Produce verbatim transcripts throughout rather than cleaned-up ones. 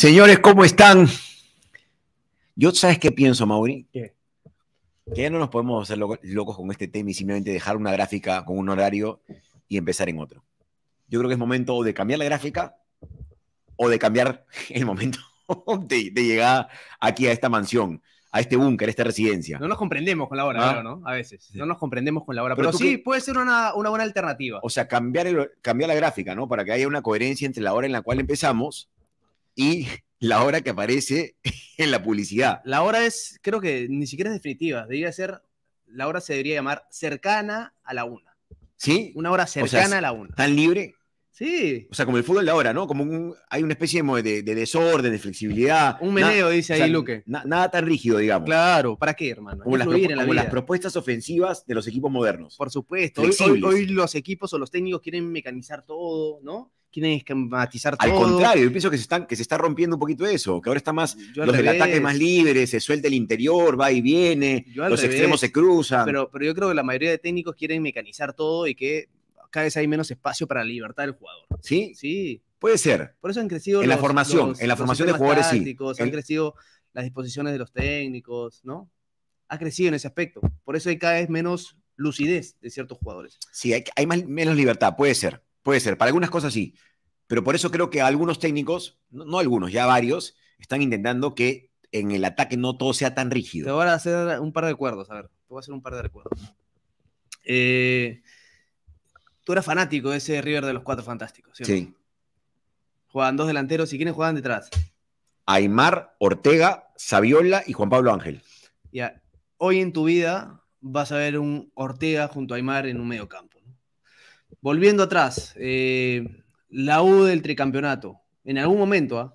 Señores, ¿cómo están? Yo, ¿sabes qué pienso, Mauri? ¿Qué? Que ya no nos podemos hacer loco- locos con este tema y simplemente dejar una gráfica con un horario y empezar en otro. Yo creo que es momento de cambiar la gráfica o de cambiar el momento de, de llegar aquí a esta mansión, a este búnker, a esta residencia. No nos comprendemos con la hora, ¿Ah? creo, ¿no? A veces. No nos comprendemos con la hora. Pero Pero, tú sí, qué- puede ser una, una buena alternativa. O sea, cambiar, el- cambiar la gráfica, ¿no? Para que haya una coherencia entre la hora en la cual empezamos y la hora que aparece en la publicidad. La hora es, creo que ni siquiera es definitiva. Debería ser, la hora se debería llamar cercana a la una. ¿Sí? Una hora O sea, cercana a la una. ¿tan libre? Sí. O sea, como el fútbol de ahora, ¿no? Como un, hay una especie de, de- de desorden, de flexibilidad. Un meneo, Na- dice o sea, ahí Luque. na- nada tan rígido, digamos. Claro, ¿para qué, hermano? Como, las, Influir propu- en la como vida. las propuestas ofensivas de los equipos modernos. Por supuesto. Hoy, hoy, Flexibles. hoy los equipos o los técnicos quieren mecanizar todo, ¿no? Quieren esquematizar Al todo. contrario, yo pienso que se, están, que se está rompiendo un poquito eso, que ahora está más, Yo al los del revés. ataque más libres, se suelta el interior, va y viene, Yo al los revés. extremos se cruzan. Pero, pero yo creo que la mayoría de técnicos quieren mecanizar todo y que cada vez hay menos espacio para la libertad del jugador. ¿Sí? Sí, Puede ser. por eso han crecido En la los- formación, los- en la los formación de sistemas jugadores, sí. tácticos, En- han crecido las disposiciones de los técnicos, ¿no? Ha crecido en ese aspecto. Por eso hay cada vez menos lucidez de ciertos jugadores. Sí, hay, hay más, menos libertad, puede ser, puede ser. Para algunas cosas sí. Pero por eso creo que algunos técnicos, no, no algunos, ya varios, están intentando que en el ataque no todo sea tan Te rígido. voy a hacer un par de recuerdos, a ver, te voy a hacer un par de recuerdos. Eh, tú eras fanático de ese River de los Cuatro Fantásticos, ¿cierto? Sí. Jugaban dos delanteros y ¿quiénes jugaban detrás? Aymar, Ortega, Saviola y Juan Pablo Ángel. Ya, hoy en tu vida vas a ver un Ortega junto a Aymar en un medio campo, ¿no? Volviendo atrás, eh, la U del tricampeonato. En algún momento, ¿ah?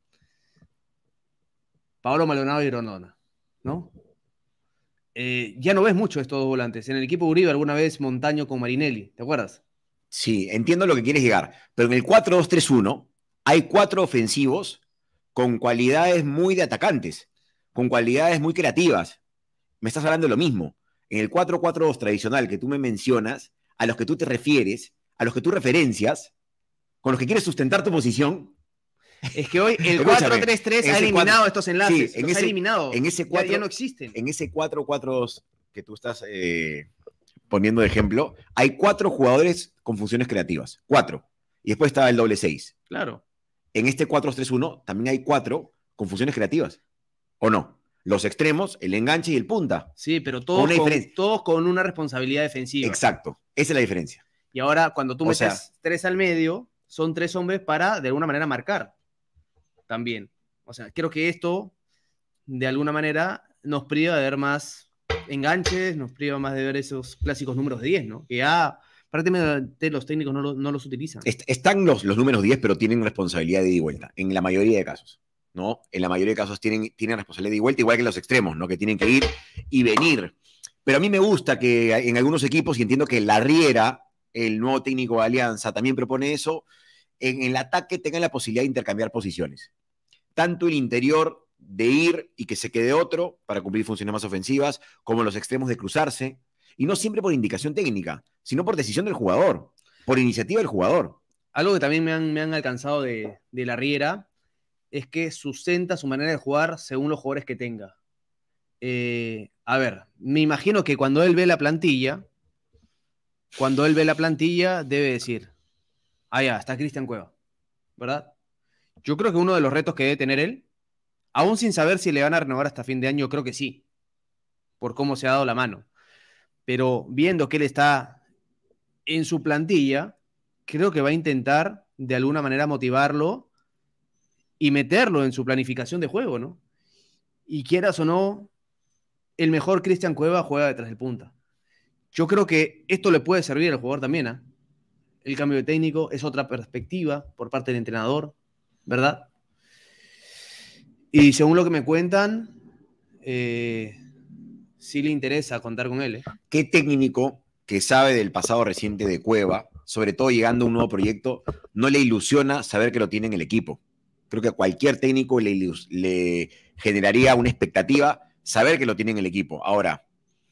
Paolo Maldonado y Grondona, ¿no? Eh, ya no ves mucho estos dos volantes. En el equipo Uribe alguna vez Montaño con Marinelli, ¿te acuerdas? Sí, entiendo lo que quieres llegar. Pero en el cuatro dos tres uno hay cuatro ofensivos con cualidades muy de atacantes, con cualidades muy creativas. Me estás hablando de lo mismo. En el cuatro cuatro dos tradicional que tú me mencionas, a los que tú te refieres, a los que tú referencias, con los que quieres sustentar tu posición, Es que hoy el Escúchame, cuatro tres tres ha ese eliminado cuatro- estos enlaces. sí, en los ese- ha eliminado. en ese Ya- cuatro- ya, no existen. en ese cuatro cuatro dos que tú estás eh, poniendo de ejemplo, hay cuatro jugadores con funciones creativas. Cuatro. Y después está el doble seis. Claro. En este cuatro dos tres uno también hay cuatro con funciones creativas. ¿O no? Los extremos, el enganche y el punta. Sí, pero Con todos una con, diferencia. todos con una responsabilidad defensiva. Exacto. Esa es la diferencia. Y ahora, cuando tú O metes sea- tres al medio, son tres hombres para, de alguna manera, marcar. También. O sea, creo que esto, de alguna manera, nos priva de ver más enganches, nos priva más de ver esos clásicos números de diez, ¿no? Que ya prácticamente los técnicos no, lo- no los utilizan. Est- Están los, los números diez, pero tienen responsabilidad de ida y vuelta. En la mayoría de casos. ¿No? En la mayoría de casos tienen, tienen responsabilidad de ida y vuelta, igual que los extremos, ¿no? Que tienen que ir y venir. Pero a mí me gusta que en algunos equipos, y entiendo que la Riera, el nuevo técnico de Alianza, también propone eso, en el ataque tengan la posibilidad de intercambiar posiciones. Tanto el interior de ir y que se quede otro para cumplir funciones más ofensivas, como los extremos de cruzarse, y no siempre por indicación técnica, sino por decisión del jugador, por iniciativa del jugador. Algo que también me han, me han alcanzado de, de la Riera es que sustenta su manera de jugar según los jugadores que tenga. Eh, a ver, me imagino que cuando él ve la plantilla, cuando él ve la plantilla, debe decir, ah, ya, está Cristian Cueva, ¿verdad? Yo creo que uno de los retos que debe tener él, aún sin saber si le van a renovar hasta fin de año, creo que sí, por cómo se ha dado la mano. Pero viendo que él está en su plantilla, creo que va a intentar de alguna manera motivarlo y meterlo en su planificación de juego, ¿no? Y quieras o no, el mejor Cristian Cueva juega detrás del punta. Yo creo que esto le puede servir al jugador también, ¿eh? El cambio de técnico es otra perspectiva por parte del entrenador, ¿verdad? Y según lo que me cuentan, eh, sí le interesa contar con él, ¿eh? ¿Qué técnico que sabe del pasado reciente de Cueva, sobre todo llegando a un nuevo proyecto, no le ilusiona saber que lo tiene en el equipo? Creo que a cualquier técnico le, ilus- le generaría una expectativa saber que lo tiene en el equipo. Ahora,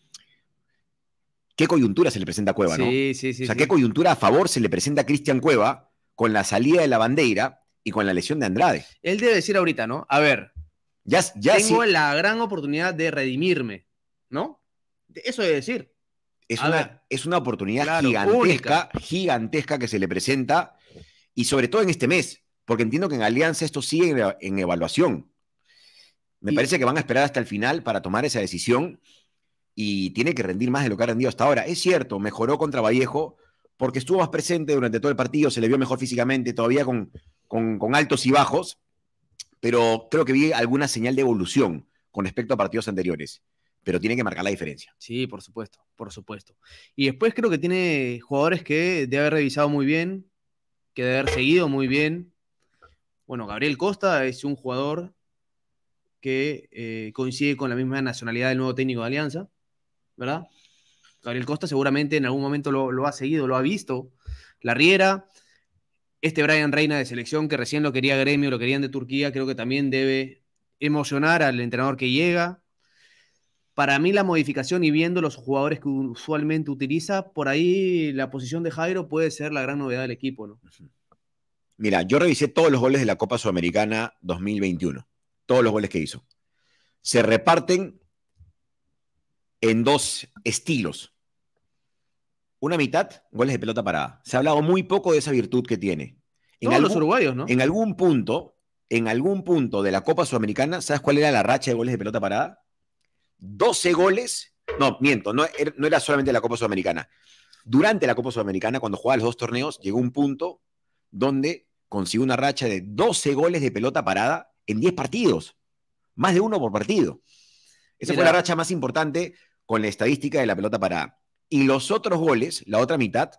¿qué coyuntura se le presenta a Cueva, no? Sí, sí, sí. O sea, sí. ¿qué coyuntura a favor se le presenta a Cristian Cueva con la salida de la bandera y con la lesión de Andrade. Él debe decir ahorita, ¿no? A ver, Ya, ya tengo sí, la gran oportunidad de redimirme, ¿no? Eso debe decir. es A una, ver, es una oportunidad claro, gigantesca, gigantesca que se le presenta, y sobre todo en este mes, porque entiendo que en Alianza esto sigue en, en evaluación. Me Y, parece que van a esperar hasta el final para tomar esa decisión y tiene que rendir más de lo que ha rendido hasta ahora. Es cierto, mejoró contra Vallejo porque estuvo más presente durante todo el partido, se le vio mejor físicamente, todavía con, con, con altos y bajos, pero creo que vi alguna señal de evolución con respecto a partidos anteriores, pero tiene que marcar la diferencia. sí, por supuesto, por supuesto. Y después creo que tiene jugadores que debe haber revisado muy bien, que debe haber seguido muy bien. Bueno, Gabriel Costa es un jugador que eh, coincide con la misma nacionalidad del nuevo técnico de Alianza, ¿verdad? Gabriel Costa seguramente en algún momento lo, lo ha seguido, lo ha visto. La Riera, este Brian Reina de selección que recién lo quería Gremio, lo querían de Turquía, creo que también debe emocionar al entrenador que llega. Para mí la modificación y viendo los jugadores que usualmente utiliza, por ahí la posición de Jairo puede ser la gran novedad del equipo, ¿no? Mira, yo revisé todos los goles de la Copa Sudamericana dos mil veintiuno, todos los goles que hizo. Se reparten en dos estilos. Una mitad, goles de pelota parada. Se ha hablado muy poco de esa virtud que tiene. En Todos algún, los uruguayos, ¿no? en algún punto, en algún punto de la Copa Sudamericana, ¿sabes cuál era la racha de goles de pelota parada? doce goles. No, miento, no, no era solamente la Copa Sudamericana. Durante la Copa Sudamericana, cuando jugaba los dos torneos, llegó un punto donde consiguió una racha de doce goles de pelota parada en diez partidos. Más de uno por partido. Esa Mira, fue la racha más importante con la estadística de la pelota parada. Y los otros goles, la otra mitad,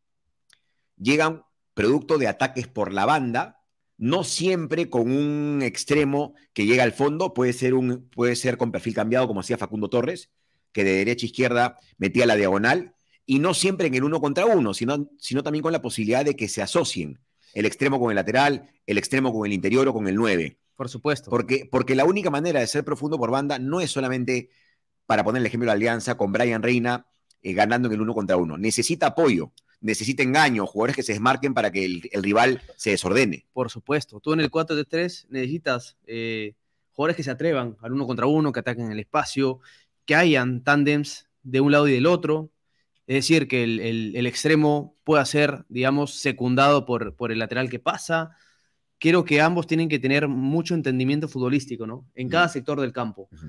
llegan producto de ataques por la banda, no siempre con un extremo que llega al fondo, puede ser, un, puede ser con perfil cambiado, como hacía Facundo Torres, que de derecha a izquierda metía la diagonal, y no siempre en el uno contra uno, sino, sino también con la posibilidad de que se asocien el extremo con el lateral, el extremo con el interior o con el nueve. por supuesto. Porque, porque la única manera de ser profundo por banda no es solamente, para poner el ejemplo de la Alianza, con Brian Reina eh, ganando en el uno contra uno. Necesita apoyo, necesita engaño, jugadores que se desmarquen para que el, el rival se desordene. Por supuesto. Tú en el cuatro tres tres necesitas eh, jugadores que se atrevan al uno contra uno, que ataquen el espacio, que hayan tándems de un lado y del otro. Es decir, que el, el, el extremo pueda ser, digamos, secundado por, por el lateral que pasa. Creo que ambos tienen que tener mucho entendimiento futbolístico, ¿no? En cada sector del campo. Uh-huh.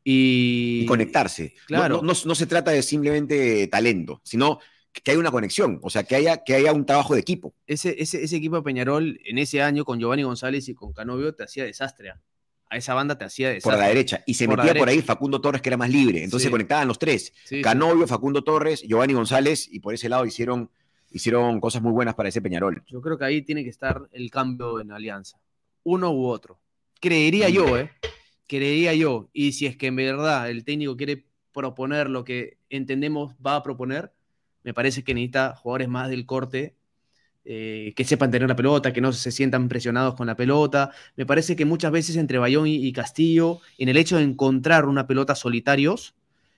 Y, y conectarse. Claro. No, no, no, no se trata de simplemente talento, sino que haya una conexión, o sea, que haya, que haya un trabajo de equipo. Ese, ese, ese equipo de Peñarol en ese año con Giovanni González y con Canovio te hacía desastre. A esa banda te hacía desastre. Por la derecha. Y se por metía por ahí Facundo Torres, que era más libre. Entonces sí. se conectaban los tres. Sí, Canovio, sí. Facundo Torres, Giovanni González, y por ese lado hicieron, hicieron cosas muy buenas para ese Peñarol. Yo creo que ahí tiene que estar el cambio en Alianza. Uno u otro. Creería yo, ¿eh? Creería yo. Y si es que en verdad el técnico quiere proponer lo que entendemos va a proponer, me parece que necesita jugadores más del corte, eh, que sepan tener la pelota, que no se sientan presionados con la pelota. Me parece que muchas veces entre Bayón y, y Castillo, en el hecho de encontrar una pelota solitarios,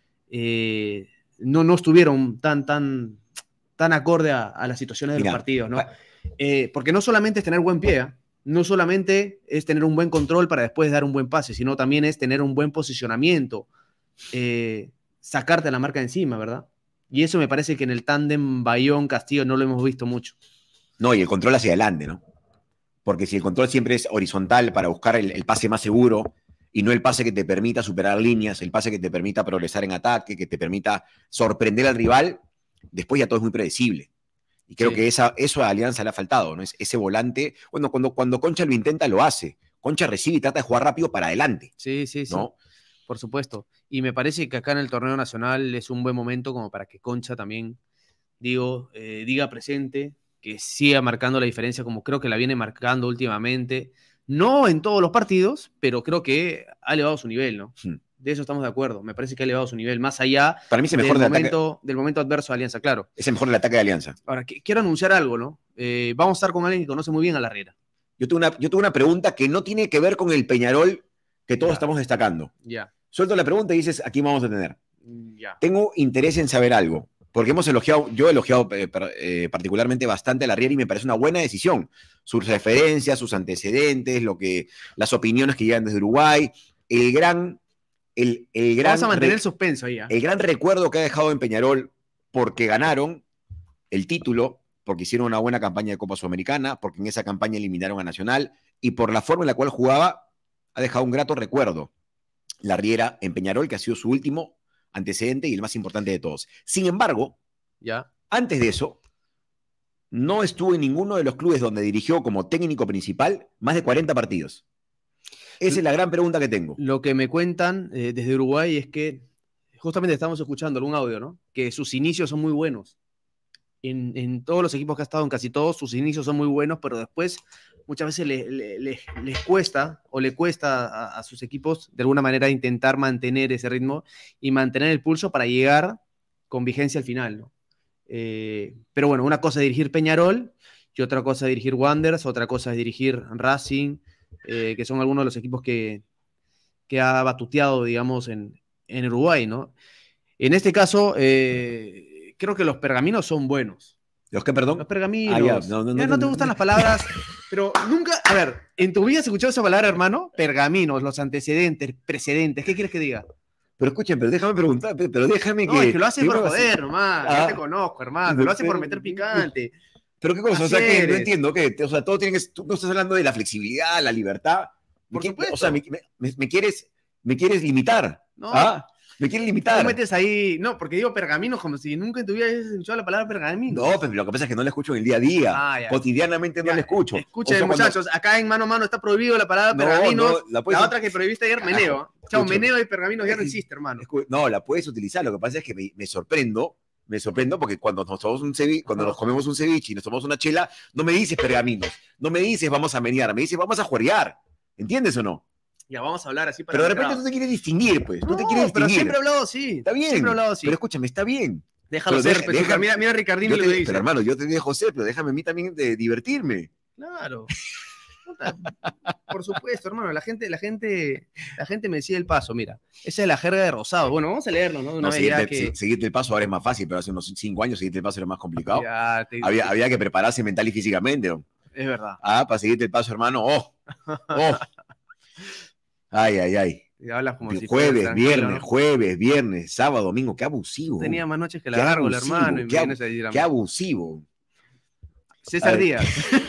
eh, no, no estuvieron tan, tan, tan acorde a, a las situaciones de Mira, los partidos, ¿no? Eh, porque no solamente es tener buen pie, ¿eh? No solamente es tener un buen control para después dar un buen pase, sino también es tener un buen posicionamiento, eh, sacarte la marca encima, ¿verdad? Y eso me parece que en el tándem Bayón-Castillo no lo hemos visto mucho. No, y el control hacia adelante, ¿no? Porque si el control siempre es horizontal para buscar el, el pase más seguro y no el pase que te permita superar líneas, el pase que te permita progresar en ataque, que te permita sorprender al rival, después ya todo es muy predecible. Y creo sí. que esa, eso a Alianza le ha faltado, ¿no? Es ese volante, bueno, cuando, cuando Concha lo intenta, lo hace. Concha recibe y trata de jugar rápido para adelante. Sí, sí, ¿no? sí. Por supuesto. Y me parece que acá en el torneo nacional es un buen momento como para que Concha también, digo, eh, diga presente, que siga marcando la diferencia como creo que la viene marcando últimamente. No en todos los partidos, pero creo que ha elevado su nivel, ¿no? Hmm. De eso estamos de acuerdo. Me parece que ha elevado su nivel más allá Para mí es el mejor del, de momento, ataque. del momento adverso de Alianza, claro. Es el mejor del ataque de Alianza. Ahora, quiero anunciar algo, ¿no? Eh, vamos a estar con alguien que conoce muy bien a la Riera. Yo tengo, una, yo tengo una pregunta que no tiene que ver con el Peñarol que todos ya. estamos destacando. Ya. Suelto la pregunta y dices, aquí vamos a tener. Ya. Tengo interés en saber algo. Porque hemos elogiado, yo he elogiado eh, eh, particularmente bastante a la Riera y me parece una buena decisión. Sus referencias, sus antecedentes, lo que, las opiniones que llegan desde Uruguay, el gran... El, el gran Vamos a mantener el suspenso ahí. ¿eh? El gran recuerdo que ha dejado en Peñarol porque ganaron el título, porque hicieron una buena campaña de Copa Sudamericana, porque en esa campaña eliminaron a Nacional y por la forma en la cual jugaba ha dejado un grato recuerdo. La Riera en Peñarol, que ha sido su último antecedente y el más importante de todos. Sin embargo, ya. Antes de eso, no estuvo en ninguno de los clubes donde dirigió como técnico principal más de cuarenta partidos. Esa es la gran pregunta que tengo. Lo que me cuentan eh, desde Uruguay es que justamente estamos escuchando algún audio, ¿no? Que sus inicios son muy buenos. En, en todos los equipos que ha estado, en casi todos, sus inicios son muy buenos, pero después muchas veces les, les, les cuesta o le cuesta a, a sus equipos de alguna manera intentar mantener ese ritmo y mantener el pulso para llegar con vigencia al final, ¿no? Eh, pero bueno, una cosa es dirigir Peñarol y otra cosa es dirigir Wanderers, otra cosa es dirigir Racing, eh, que son algunos de los equipos que, que ha batuteado, digamos, en, en Uruguay, ¿no? En este caso, eh, creo que los pergaminos son buenos. ¿Los qué, perdón? Los pergaminos. Ah, ya, no, no, ya no, no te no, gustan no. las palabras, pero nunca... A ver, ¿en tu vida has escuchado esa palabra, hermano? Pergaminos, los antecedentes, precedentes. ¿Qué quieres que diga? Pero escuchen, pero déjame preguntar, pero déjame No, que... es que lo haces por primero joder, nomás. Ah. Ya te conozco, hermano. Lo haces por meter picante. Pero qué cosa, o Así sea, que no eres. entiendo, que, o sea, todo tiene que... Tú no estás hablando de la flexibilidad, la libertad. Me Por qui- supuesto. O sea, me, me- me quieres, me quieres limitar. No. ¿Ah? Me quieres Tú limitar. metes ahí... No, porque digo pergaminos como si nunca en tu vida hayas escuchado la palabra pergamino. No, pero lo que pasa es que no la escucho en el día a día. Ah, ya. Cotidianamente no Ya, la escucho. Escuchen, O sea, cuando- muchachos, acá en Mano a Mano está prohibido la palabra No, pergaminos. no, la la, puedes- otra que prohibiste ayer, meneo. Chao, Escucha. meneo y pergaminos ya no existe, hermano. Escu- No, la puedes utilizar. Lo que pasa es que me, me sorprendo, me sorprendo porque cuando nos tomamos un ceviche, cuando Ajá. nos comemos un ceviche y nos tomamos una chela, no me dices pergaminos, no me dices vamos a menear, me dices vamos a jueguear. ¿Entiendes o no? Ya vamos a hablar así para Pero de el repente mercado. tú te quieres distinguir, pues. Tú te No, quieres pero distinguir. siempre he hablado así. Está bien. Siempre he hablado así. Pero escúchame, está bien. Déjalo pero ser, deja- pues, deja- mira, mira a Ricardín Yo lo te- que dice. pero hermano, yo te dejo ser, pero déjame a mí también de divertirme. Claro. Puta, por supuesto, hermano. La gente, la gente, la gente me decía el paso, mira. Esa es la jerga de Rosado. Bueno, vamos a leerlo, ¿no? De una No, vez ya seguirte, que... se- seguirte el paso ahora es más fácil, pero hace unos cinco años seguirte el paso era más complicado. Ya, te- Había, había que prepararse mental y físicamente, ¿no? Es verdad. Ah, para seguirte el paso, hermano. Oh, oh. Ay, ay, ay. Y hablas como si fueras Jueves, tranquilo, viernes, ¿no? jueves, viernes, sábado, domingo. Qué abusivo. Tenía más noches que la Qué gárgola, abusivo, hermano. Y me qué, vienes a decir a mí. qué abusivo. César Ay. Díaz.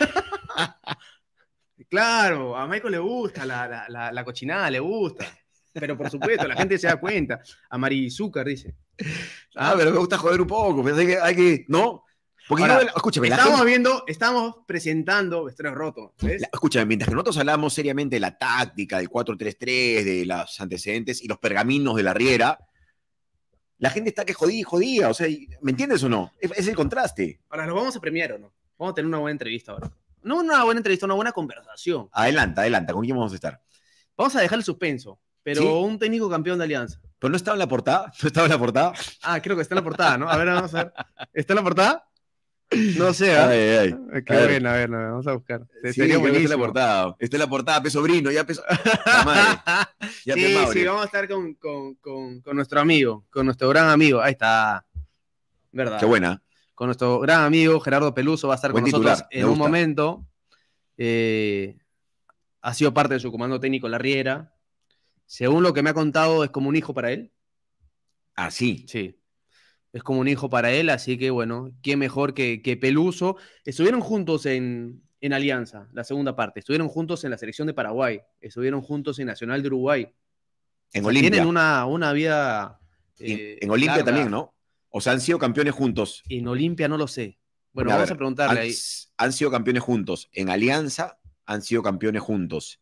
Claro, a Michael le gusta la, la, la, la cochinada, le gusta. Pero por supuesto, la gente se da cuenta. A Marizúcar dice. Ah, pero me gusta joder un poco. Pero hay que, hay que ¿no? Porque Ahora, yo, escúchame, la Estamos gente- viendo, estamos presentando Vestuario Roto. ¿Ves? la- escúchame, mientras que nosotros hablamos seriamente de la táctica, del cuatro tres tres, de los antecedentes y los pergaminos de la Riera, la gente está que jodía y jodía. O sea, ¿me entiendes o no? Es, es el contraste. Ahora, ¿nos vamos a premiar o no? Vamos a tener una buena entrevista ahora. No una buena entrevista, una buena conversación. Adelanta, adelanta. ¿Con quién vamos a estar? Vamos a dejar el suspenso. Pero ¿Sí? un técnico campeón de Alianza. ¿Pero no estaba en la portada? ¿No estaba en la portada? Ah, creo que está en la portada, ¿no? A ver, vamos a ver. ¿Está en la portada? No sé, ¿ah? Ay, ay. Eh, Qué A ver. buena, a ver, no, vamos a buscar. Se- Sí, Sería creo que está en la buenísimo. portada. Está en la portada, pe sobrino, ya peso. La madre. Ya sí, pe Maure. sí, vamos a estar con, con, con, con nuestro amigo, con nuestro gran amigo. Ahí está. ¿Verdad? Qué buena. Con nuestro gran amigo Gerardo Peluso va a estar Buen con nosotros titular, me en un gusta. momento. Eh, ha sido parte de su comando técnico La Riera. Según lo que me ha contado, es como un hijo para él. Ah, sí. Sí. Es como un hijo para él, así que bueno, qué mejor que, que Peluso. Estuvieron juntos en, en Alianza, la segunda parte. Estuvieron juntos en la selección de Paraguay. Estuvieron juntos en Nacional de Uruguay. En O sea, Olimpia. tienen una, una vida. Y en- eh, en Olimpia larga. también, ¿no? O sea, han sido campeones juntos. En Olimpia no lo sé. Bueno, A vamos ver, a preguntarle han, ahí. han sido campeones juntos en Alianza, han sido campeones juntos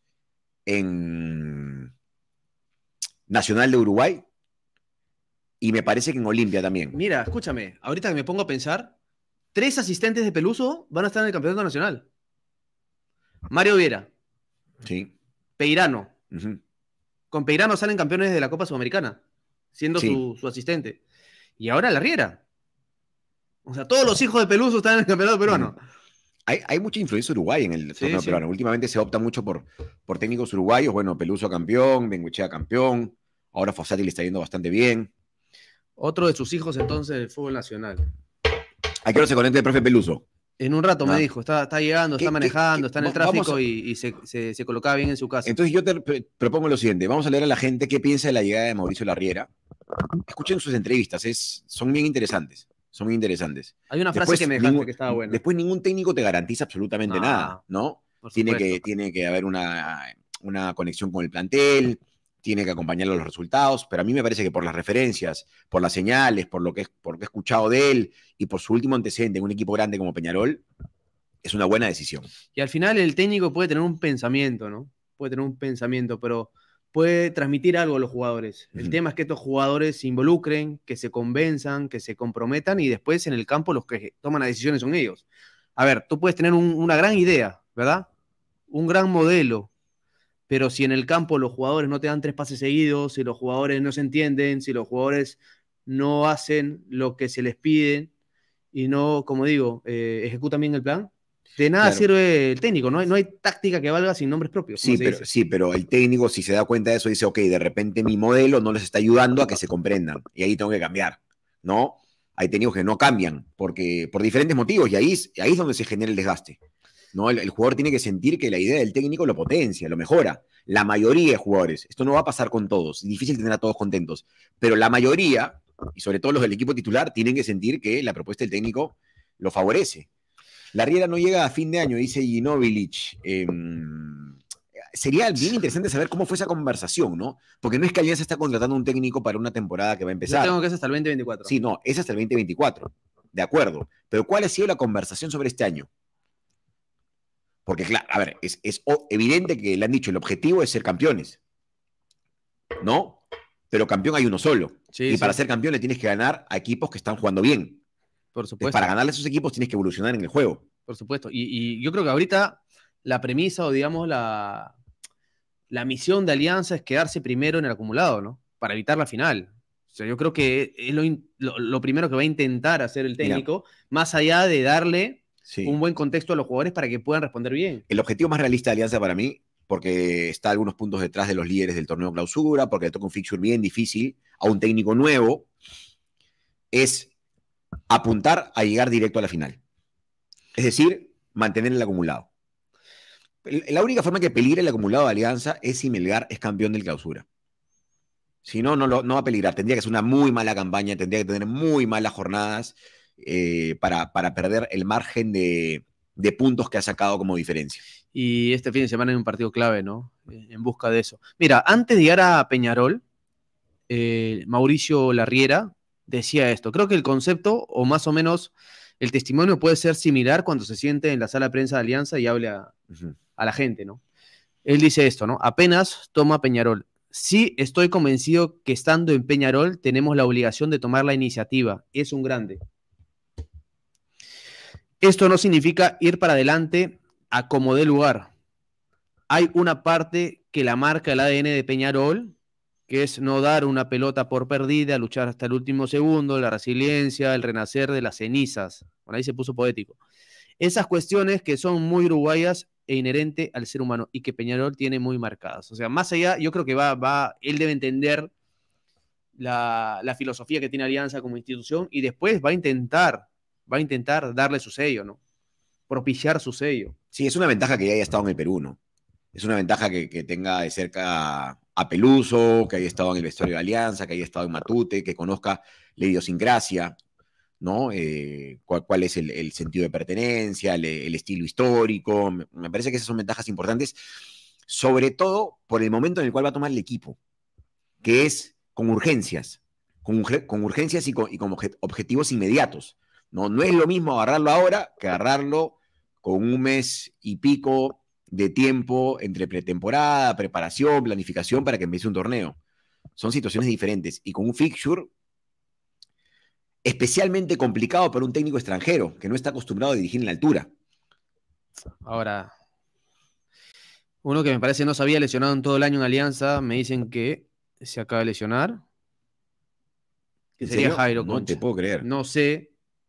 en Nacional de Uruguay y me parece que en Olimpia también. Mira, escúchame, ahorita que me pongo a pensar, tres asistentes de Peluso van a estar en el campeonato nacional. Mario Viera, Sí. Peirano. Ujú. Con Peirano salen campeones de la Copa Sudamericana, siendo Sí. su, su asistente. Y ahora La Riera. O sea, todos los hijos de Peluso están en el campeonato peruano. Hay, hay mucha influencia uruguaya en el Sí, torneo sí. peruano. Últimamente se opta mucho por, por técnicos uruguayos. Bueno, Peluso campeón, Bengoechea campeón. Ahora Fossati le está yendo bastante bien. Otro de sus hijos entonces del fútbol nacional. ¿A qué hora se conecta el profe Peluso? En un rato Ah. me dijo, está, está llegando, ¿Qué- está qué- manejando, qué- está en el va- vamos tráfico a- y, y se, se, se colocaba bien en su casa. Entonces yo te pr- propongo lo siguiente, vamos a leer a la gente qué piensa de la llegada de Mauricio Larriera. Escuchen sus entrevistas, es, son bien interesantes, son bien interesantes. Hay una frase Después, que me dejaste ningún, que estaba buena. después ningún técnico te garantiza absolutamente No, nada, ¿no? por Tiene supuesto. que, tiene que haber una, una conexión con el plantel, tiene que acompañarlo a los resultados, pero a mí me parece que por las referencias, por las señales, por lo que, por lo que he escuchado de él y por su último antecedente en un equipo grande como Peñarol, es una buena decisión. Y al final el técnico puede tener un pensamiento, ¿no? Puede tener un pensamiento, pero puede transmitir algo a los jugadores. El Ujú. tema es que estos jugadores se involucren, que se convenzan, que se comprometan y después en el campo los que toman las decisiones son ellos. A ver, tú puedes tener un, una gran idea, ¿verdad? Un gran modelo, pero si en el campo los jugadores no te dan tres pases seguidos, si los jugadores no se entienden, si los jugadores no hacen lo que se les pide y no, como digo, eh, ejecutan bien el plan, de nada Claro. sirve el técnico. No hay, no hay táctica que valga sin nombres propios. Como Sí se pero, dice. sí, pero el técnico, si se da cuenta de eso, dice, ok, de repente mi modelo no les está ayudando a que se comprendan, y ahí tengo que cambiar, ¿no? Hay técnicos que no cambian porque, por diferentes motivos, y ahí, es- ahí es donde se genera el desgaste, ¿no? El, el jugador tiene que sentir que la idea del técnico lo potencia, lo mejora. La mayoría de jugadores, esto no va a pasar con todos, es difícil tener a todos contentos, pero la mayoría, y sobre todo los del equipo titular, tienen que sentir que la propuesta del técnico lo favorece. La Riera no llega a fin de año, dice Ginóbilic. Eh, sería bien interesante saber cómo fue esa conversación, ¿no? Porque no es que Alianza está contratando un técnico para una temporada que va a Yo empezar. tengo que es hasta el veinte veinticuatro. Sí, no, es hasta el veinte veinticuatro. De acuerdo. Pero ¿cuál ha sido la conversación sobre este año? Porque, claro, a ver, es, es evidente que le han dicho el objetivo es ser campeones, ¿no? Pero campeón hay uno solo. Sí, y sí, para ser campeón le tienes que ganar a equipos que están jugando bien. por Entonces, supuesto. para ganarle a esos equipos tienes que evolucionar en el juego. Por supuesto. Y, y yo creo que ahorita la premisa o digamos la, la misión de Alianza es quedarse primero en el acumulado, ¿no? Para evitar la final. O sea, yo creo que es lo, lo, lo primero que va a intentar hacer el técnico, Mira, más allá de darle sí. un buen contexto a los jugadores para que puedan responder bien. El objetivo más realista de Alianza para mí, porque está algunos puntos detrás de los líderes del torneo clausura, porque le toca un fixture bien difícil a un técnico nuevo, es apuntar a llegar directo a la final. Es decir, mantener el acumulado. La única forma que peligre el acumulado de Alianza es si Melgar es campeón del clausura. Si no, no, lo, no va a peligrar. Tendría que ser una muy mala campaña, tendría que tener muy malas jornadas eh, para, para perder el margen de, de puntos que ha sacado como diferencia. Y este fin de semana hay un partido clave, ¿no? En busca de eso. Mira, antes de llegar a Peñarol, eh, Mauricio Larriera decía esto. Creo que el concepto, o más o menos el testimonio, puede ser similar cuando se siente en la sala de prensa de Alianza y hable a, uh-huh. a la gente, ¿no? Él dice esto, ¿no? Apenas toma Peñarol. Sí, estoy convencido que estando en Peñarol tenemos la obligación de tomar la iniciativa. Es un grande. Esto no significa ir para adelante a como dé lugar. Hay una parte que la marca el A D N de Peñarol, que es no dar una pelota por perdida, luchar hasta el último segundo, la resiliencia, el renacer de las cenizas. Bueno, ahí se puso poético. Esas cuestiones que son muy uruguayas e inherente al ser humano y que Peñarol tiene muy marcadas. O sea, más allá, yo creo que va, va él debe entender la, la filosofía que tiene Alianza como institución y después va a intentar, va a intentar darle su sello, ¿no? Propiciar su sello. Sí, es una ventaja que ya haya estado en el Perú, ¿no? Es una ventaja que, que tenga de cerca a Peluso, que haya estado en el vestuario de Alianza, que haya estado en Matute, que conozca la idiosincrasia, ¿no? Eh, cuál, cuál es el, el sentido de pertenencia, el, el estilo histórico. Me, me parece que esas son ventajas importantes, sobre todo por el momento en el cual va a tomar el equipo, que es con urgencias, con, con urgencias y con, y con objetivos inmediatos, ¿no? No es lo mismo agarrarlo ahora que agarrarlo con un mes y pico de tiempo entre pretemporada, preparación, planificación para que empiece un torneo. Son situaciones diferentes. Y con un fixture especialmente complicado para un técnico extranjero que no está acostumbrado a dirigir en la altura. Ahora, uno que me parece no se había lesionado en todo el año en Alianza, me dicen que se acaba de lesionar. Que sería serio? Jairo No Concha. te puedo creer. No sé.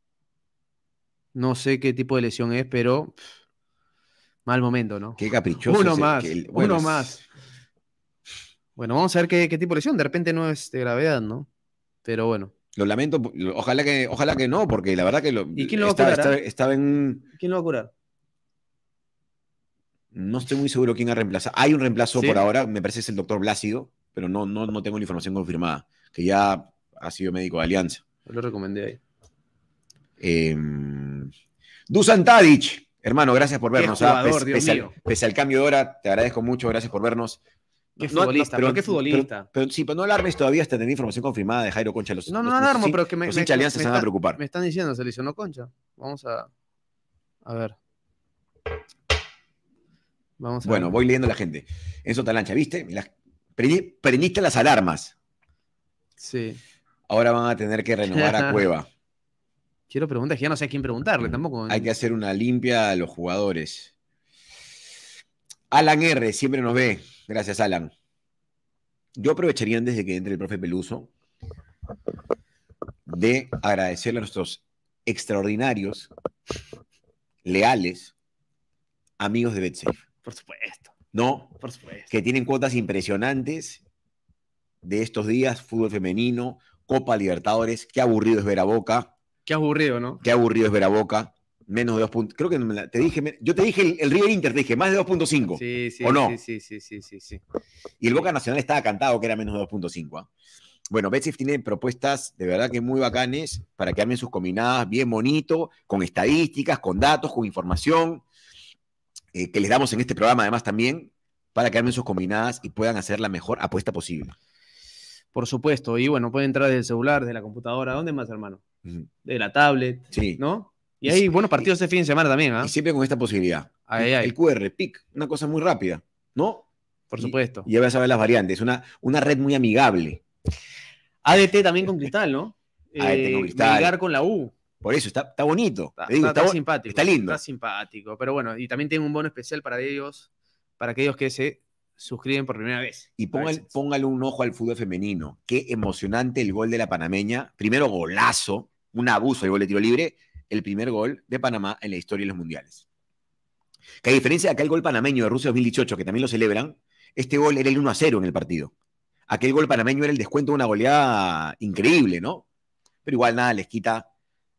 No sé qué tipo de lesión es, pero pff, mal momento, ¿no? Qué caprichoso. Uno ese, más, que el, bueno, uno más. Bueno, vamos a ver qué, qué tipo de lesión. De repente no es de gravedad, ¿no? Pero bueno. Lo lamento, ojalá que, ojalá que no, porque la verdad que lo, ¿Y quién lo va a estaba, curar, estaba, ah? estaba en... ¿Quién lo va a curar? No estoy muy seguro quién ha reemplazado. Hay un reemplazo ¿Sí? por ahora, me parece que es el doctor Blácido, pero no, no, no tengo la información confirmada, que ya ha sido médico de Alianza. Yo lo recomendé ahí. Eh, Dusan Tadic, hermano, gracias por Qué vernos. ¿Ah? jugador, Pese, Dios pese mío. al, pese al cambio de hora, te agradezco mucho, gracias por vernos. Qué No, no, futbolista, pero, pero qué futbolista. Pero, pero, sí, pero no alarmes todavía hasta tener información confirmada de Jairo Concha. Los, No, los, no los, alarmo, los, pero que me, los me, hinchas de Alianza me se van a está- preocupar. me están diciendo, se lesionó Concha. Vamos a. A ver. Vamos a Bueno, ver. voy leyendo a la gente. Enzo Talancha, ¿viste? Las, prendi- prendiste las alarmas. Sí. Ahora van a tener que renovar a Cueva. Quiero preguntar, que ya no sé a quién preguntarle tampoco. Hay que hacer una limpia a los jugadores. Alan R, siempre nos ve. Gracias, Alan. Yo aprovecharía antes de que entre el profe Peluso de agradecerle a nuestros extraordinarios, leales amigos de BetSafe. Por supuesto. ¿No? Por supuesto. Que tienen cuotas impresionantes de estos días, fútbol femenino, Copa Libertadores. Qué aburrido es ver a Boca. Qué aburrido, ¿no? Qué aburrido es ver a Boca. Menos de dos puntos. Creo que me la- te dije, yo te dije el, el River Inter, te dije más de dos punto cinco. Sí, sí, ¿O no? sí, sí, sí, sí, sí, sí. Y el Boca Nacional estaba cantado que era menos de dos punto cinco. ¿eh? Bueno, BetSafe tiene propuestas de verdad que muy bacanes para que armen sus combinadas bien bonito, con estadísticas, con datos, con información, eh, que les damos en este programa además también, para que armen sus combinadas y puedan hacer la mejor apuesta posible. Por supuesto. Y bueno, puede entrar del celular, de la computadora. ¿Dónde más, hermano? Ujú. De la tablet. Sí. ¿No? Y Y hay sí, buenos partidos este fin de semana también, ¿ah? Y siempre con esta posibilidad. Ay, el, ay. el Q R, P I C, una cosa muy rápida, ¿no? Por Y- supuesto. Y ya vas a ver las variantes, una, una red muy amigable. A D T también con Cristal, ¿no? A D T con Eh, Cristal. Melgar con la U. Por eso, está, está bonito. Está, Te digo, está- está está bo- simpático. está lindo. Está simpático. Pero bueno, y también tiene un bono especial para ellos, para aquellos que se suscriben por primera vez. Y A póngale, veces. póngale un ojo al fútbol femenino. Qué emocionante el gol de la panameña. Primero golazo, un abuso el gol de tiro libre. El primer gol de Panamá en la historia de los mundiales. Que a diferencia de aquel gol panameño de Rusia dos mil dieciocho, que también lo celebran, este gol era el uno a cero en el partido. Aquel gol panameño era el descuento de una goleada increíble, ¿no? Pero igual nada les quita,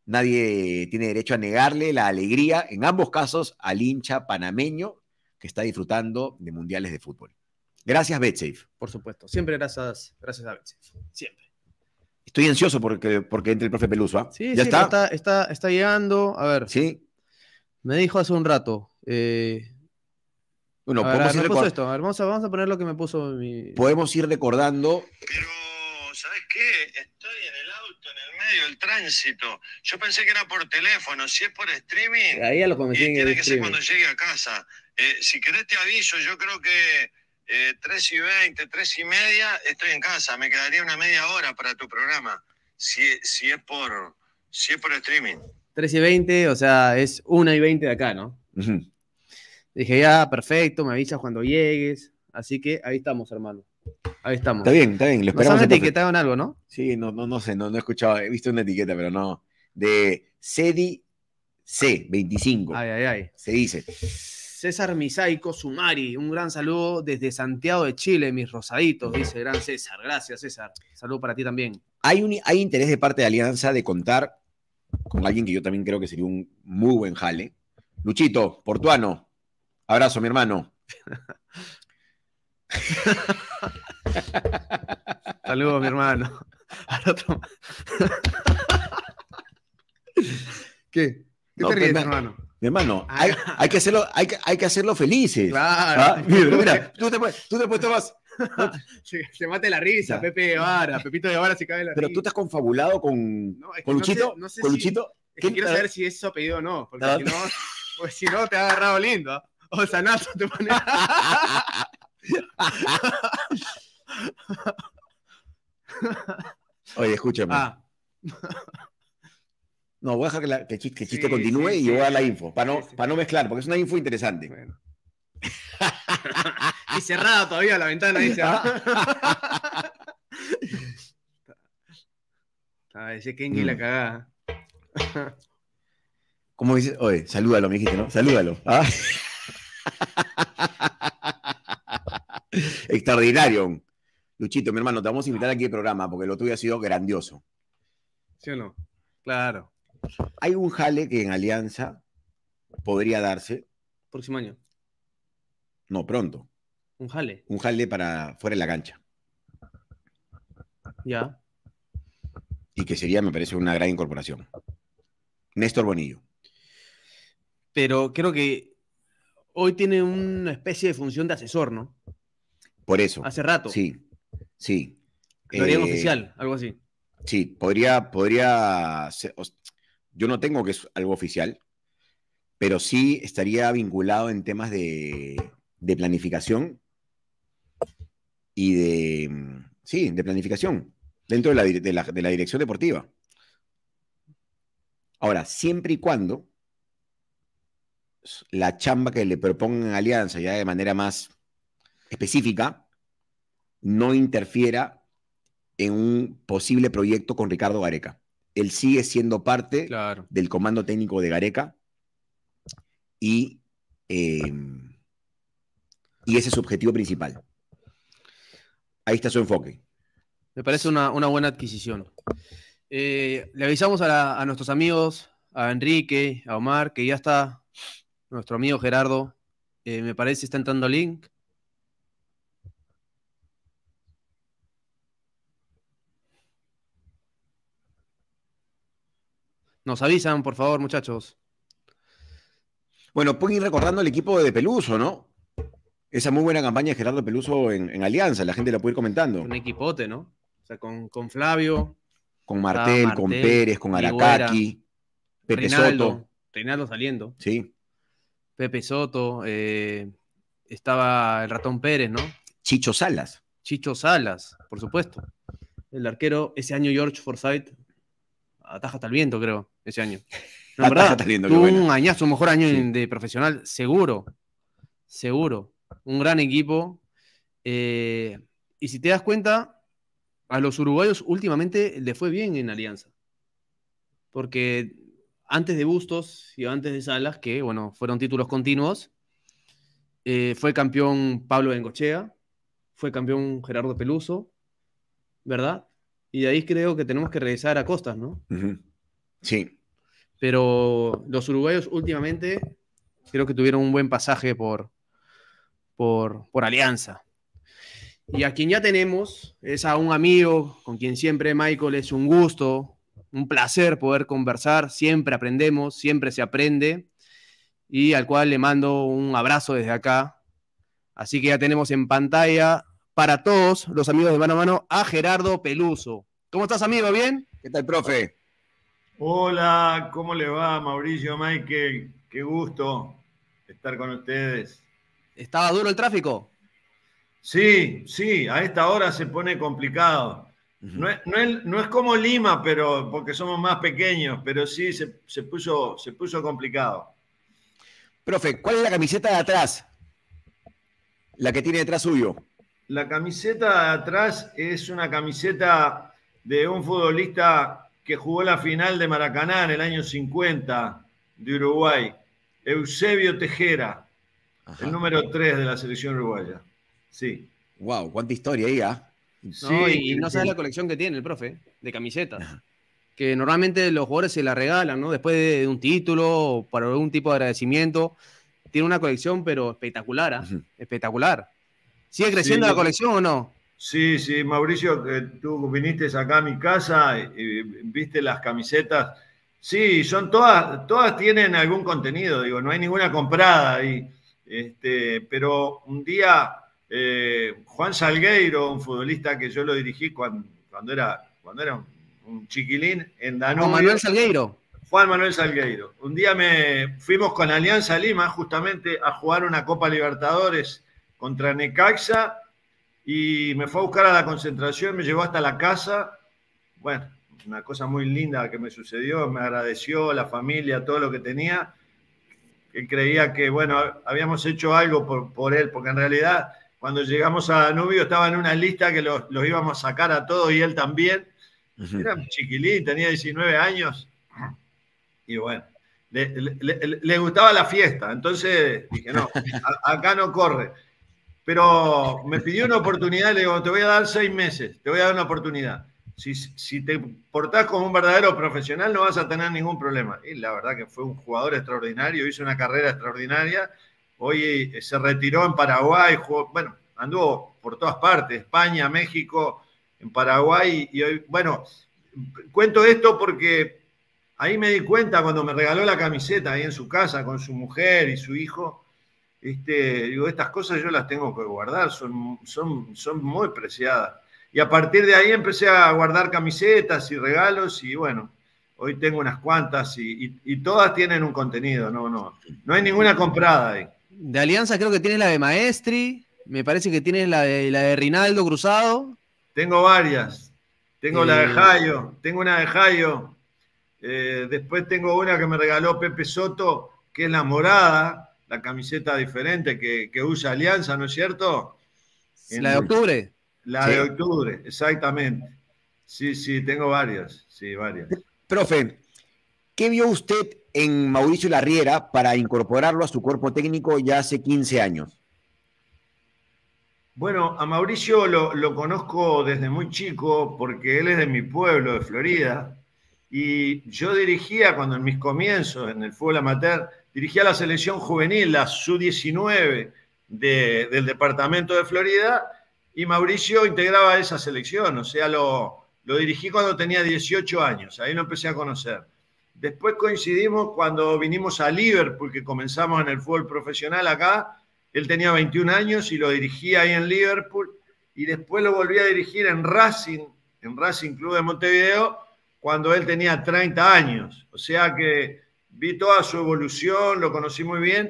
nadie tiene derecho a negarle la alegría, en ambos casos, al hincha panameño que está disfrutando de mundiales de fútbol. Gracias, BetSafe. Por supuesto. Siempre gracias, gracias a veces. Siempre. Estoy ansioso porque, porque entre el profe Peluso. ¿ah? Sí, ¿Ya sí, está? pero está, está, está llegando. A ver, Sí. me dijo hace un rato. Eh, Bueno, a ver, a podemos, ver, ir me puso recor- esto. A ver, vamos a, vamos a poner lo que me puso mi. podemos ir recordando. Pero, ¿sabes qué? Estoy en el auto, en el medio del tránsito. Yo pensé que era por teléfono. Si es por streaming, Ahí ya lo y cometí en tiene el que ser streaming. cuando llegue a casa. Eh, si querés te aviso, yo creo que eh, tres y veinte, tres y media estoy en casa. Me quedaría una media hora para tu programa. Si, si, es, por, si es por streaming. tres y veinte, o sea, es una y veinte de acá, ¿no? Ujú. Dije, ya, perfecto, me avisas cuando llegues. Así que ahí estamos, hermano. Ahí estamos. Está bien, está bien. Lo Nos esperamos. han entonces. etiquetado en algo, ¿no? Sí, no, no, no sé, no, no he escuchado. He visto una etiqueta, pero no. De Cedi C veinticinco. Ay, ay, ay. Se dice. César Misaico Sumari, un gran saludo desde Santiago de Chile, mis rosaditos, dice gran César. Gracias, César. Saludo para ti también. Hay, un, hay interés de parte de Alianza de contar con alguien que yo también creo que sería un muy buen jale. Luchito, Portuano. Abrazo, mi hermano. Saludos, mi hermano. Al otro. ¿Qué? ¿Qué No, te ríes, pero- hermano? Mi hermano, Ah. hay, hay que hacerlo, hay, que- hay que hacerlo felices. Claro. Ah, mira, mira, tú te, puedes- tú te puedes tomar- Se, se mate la risa, Ya. Pepe Guevara. Pepito Guevara se cae de la Pero risa. tú estás confabulado con, No, es que con no Luchito. sé- no sé ¿Con si- Luchito? Es que ¿Qué- quiero saber si es su apellido o no, porque Ah. si no, pues si no te ha agarrado lindo. ¿ah? O Sanato te pone. Oye, escúchame. Ah, No, voy a dejar que, la- que el chiste, que el chiste Sí, continúe sí, y sí. yo voy a dar la info, para no, Sí, sí. para no mezclar, porque es una info interesante. bueno. Y cerrada todavía la ventana, dice. ¿ah? Ah, ese Kenji Mm. la cagada. ¿Cómo dices? Oye, salúdalo, me dijiste, ¿no? Salúdalo. ¿Ah? Extraordinario. Luchito, mi hermano, te vamos a invitar aquí al programa porque lo tuyo ha sido grandioso. ¿Sí o no? Claro. Hay un jale que en Alianza podría darse. Próximo año. No, pronto. Un jale. Un jale para fuera de la cancha. Ya. Y que sería, me parece, una gran incorporación. Néstor Bonillo. Pero creo que hoy tiene una especie de función de asesor, ¿no? Por eso. Hace rato. Sí, sí. Lo harían Eh, oficial, algo así. Sí, podría, podría ser, yo no tengo que es algo oficial, pero sí estaría vinculado en temas de, de planificación y de, sí, de planificación dentro de la, de la, de la dirección deportiva. Ahora, siempre y cuando la chamba que le propongan a Alianza ya de manera más específica no interfiera en un posible proyecto con Ricardo Gareca. Él sigue siendo parte Claro. del comando técnico de Gareca y, eh, y ese es su objetivo principal. Ahí está su enfoque. Me parece una, una buena adquisición. Eh, le avisamos a, la, a nuestros amigos, a Enrique, a Omar, que ya está nuestro amigo Gerardo. Eh, me parece está entrando el link. Nos avisan, por favor, muchachos. Bueno, pueden ir recordando el equipo de Peluso, ¿no? Esa muy buena campaña de Gerardo Peluso en, en Alianza, la gente la puede ir comentando. Un equipote, ¿no? O sea, con, con Flavio. Con Martel, Martel, con Pérez, con Ligüera, Aracaki, Pepe Reinaldo, Soto. Reinaldo saliendo. Sí. Pepe Soto. Eh, estaba el Ratón Pérez, ¿no? Chicho Salas. Chicho Salas, por supuesto. El arquero, ese año George Forsyth, ataja hasta el viento, creo, ese año. No, en verdad, viendo, tuvo un añazo, un mejor año sí. de profesional, seguro. Seguro. Un gran equipo. Eh, y si te das cuenta, a los uruguayos últimamente le fue bien en Alianza. Porque antes de Bustos y antes de Salas, que bueno, fueron títulos continuos, eh, fue campeón Pablo Bengochea, fue campeón Gerardo Peluso, ¿verdad? Y de ahí creo que tenemos que regresar a Costas, ¿no? Uh-huh. Sí. Pero los uruguayos últimamente creo que tuvieron un buen pasaje por, por, por Alianza. Y a quien ya tenemos es a un amigo con quien siempre, Michael, es un gusto, un placer poder conversar. Siempre aprendemos, siempre se aprende. Y al cual le mando un abrazo desde acá. Así que ya tenemos en pantalla para todos los amigos de Mano a Mano a Gerardo Peluso. ¿Cómo estás, amigo? ¿Bien? ¿Qué tal, profe? Hola, ¿cómo le va, Mauricio, Michael? Qué gusto estar con ustedes. ¿Estaba duro el tráfico? Sí, sí, a esta hora se pone complicado. Uh-huh. No es, no, es, no es como Lima, pero porque somos más pequeños, pero sí se, se, puso, se puso complicado. Profe, ¿cuál es la camiseta de atrás? La que tiene detrás suyo. La camiseta de atrás es una camiseta de un futbolista que jugó la final de Maracaná en el año cincuenta de Uruguay, Eusebio Tejera, Ajá. el número tres de la selección uruguaya. Sí. Wow, cuánta historia ahí, ¿ah? ¿eh? Sí, no, y, y no sabes la colección que tiene el profe de camisetas. Ajá. Que normalmente los jugadores se la regalan, ¿no? Después de un título o para algún tipo de agradecimiento. Tiene una colección, pero espectacular, ¿eh? Uh-huh. Espectacular. ¿Sigue creciendo sí. la colección o no? Sí, sí, Mauricio, que tú viniste acá a mi casa y, y viste las camisetas. Sí, son todas, todas tienen algún contenido, digo, no hay ninguna comprada. Y, este, pero un día eh, Juan Salgueiro, un futbolista que yo lo dirigí cuando, cuando, era, cuando era un, un chiquilín en Danubio. Juan Manuel Salgueiro. Juan Manuel Salgueiro. Un día me fuimos con Alianza Lima justamente a jugar una Copa Libertadores contra Necaxa y me fue a buscar a la concentración, me llevó hasta la casa. Bueno, una cosa muy linda que me sucedió, me agradeció la familia, todo lo que tenía. Él creía que, bueno, habíamos hecho algo por, por él, porque en realidad cuando llegamos a Danubio estaba en una lista que los, los íbamos a sacar a todos y él también. Uh-huh. Era un chiquilín, tenía diecinueve años. Y bueno, le, le, le, le gustaba la fiesta, entonces dije, no, a, acá no corre. Pero me pidió una oportunidad, le digo, te voy a dar seis meses, te voy a dar una oportunidad. Si, si te portás como un verdadero profesional no vas a tener ningún problema. Y la verdad que fue un jugador extraordinario, hizo una carrera extraordinaria. Hoy se retiró en Paraguay, jugó, bueno, anduvo por todas partes, España, México, en Paraguay. Y hoy, bueno, cuento esto porque ahí me di cuenta cuando me regaló la camiseta ahí en su casa con su mujer y su hijo. Este, digo, estas cosas yo las tengo que guardar, son, son, son muy preciadas. Y a partir de ahí empecé a guardar camisetas y regalos y bueno, hoy tengo unas cuantas y, y, y todas tienen un contenido, no, no, no hay ninguna comprada ahí. De Alianza creo que tienes la de Maestri, me parece que tienes la de, la de Rinaldo Cruzado. Tengo varias, tengo eh... la de Jayo, tengo una de Jayo, eh, después tengo una que me regaló Pepe Soto, que es la morada, la camiseta diferente que, que usa Alianza, ¿no es cierto? La de octubre. La sí. de octubre, exactamente. Sí, sí, tengo varias, sí, varias. Profe, ¿qué vio usted en Mauricio Larriera para incorporarlo a su cuerpo técnico ya hace quince años? Bueno, a Mauricio lo, lo conozco desde muy chico porque él es de mi pueblo, de Florida, y yo dirigía cuando en mis comienzos en el fútbol amateur, dirigía la selección juvenil, la sub diecinueve de, del departamento de Florida, y Mauricio integraba esa selección, o sea, lo, lo dirigí cuando tenía dieciocho años, ahí lo empecé a conocer. Después coincidimos cuando vinimos a Liverpool, que comenzamos en el fútbol profesional acá, él tenía veintiún años y lo dirigí ahí en Liverpool, y después lo volví a dirigir en Racing, en Racing Club de Montevideo, cuando él tenía treinta años, o sea que vi toda su evolución, lo conocí muy bien,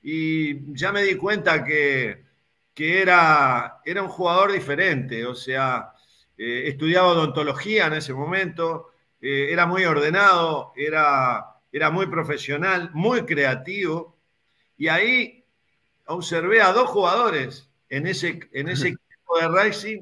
y ya me di cuenta que que era, era un jugador diferente, o sea, eh, estudiaba odontología en ese momento, eh, era muy ordenado, era, era muy profesional, muy creativo, y ahí observé a dos jugadores en ese, en ese equipo de Racing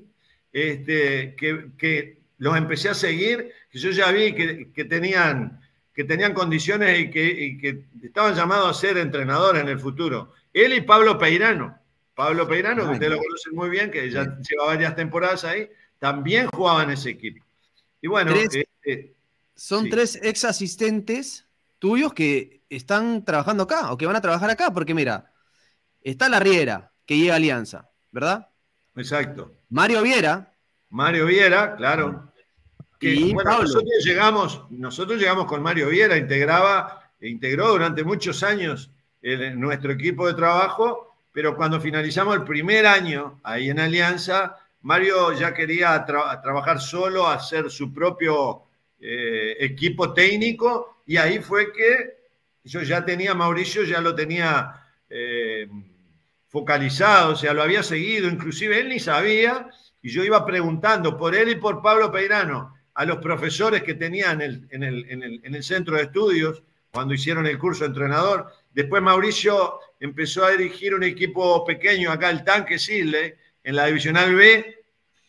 este, que, que los empecé a seguir, que yo ya vi que, que, tenían, que tenían condiciones y que, y que estaban llamados a ser entrenadores en el futuro. Él y Pablo Peirano. Pablo Peirano, que ustedes lo conocen muy bien, que ya lleva varias temporadas ahí, también jugaba en ese equipo. Y bueno, tres, eh, eh, son sí. tres ex asistentes tuyos que están trabajando acá o que van a trabajar acá, porque mira, está Larriera, que llega a Alianza, ¿verdad? Exacto. Mario Viera. Mario Viera, claro. Que, y bueno, Pablo. Nosotros llegamos, nosotros llegamos con Mario Viera, integraba, integró durante muchos años el, nuestro equipo de trabajo. Pero cuando finalizamos el primer año ahí en Alianza, Mario ya quería tra trabajar solo, hacer su propio eh, equipo técnico, y ahí fue que yo ya tenía a Mauricio, ya lo tenía eh, focalizado, o sea, lo había seguido, inclusive él ni sabía, y yo iba preguntando por él y por Pablo Peirano a los profesores que tenían en el, en el, en el, en el centro de estudios cuando hicieron el curso de entrenador. Después Mauricio empezó a dirigir un equipo pequeño acá, el Tanque Sisley, en la Divisional B,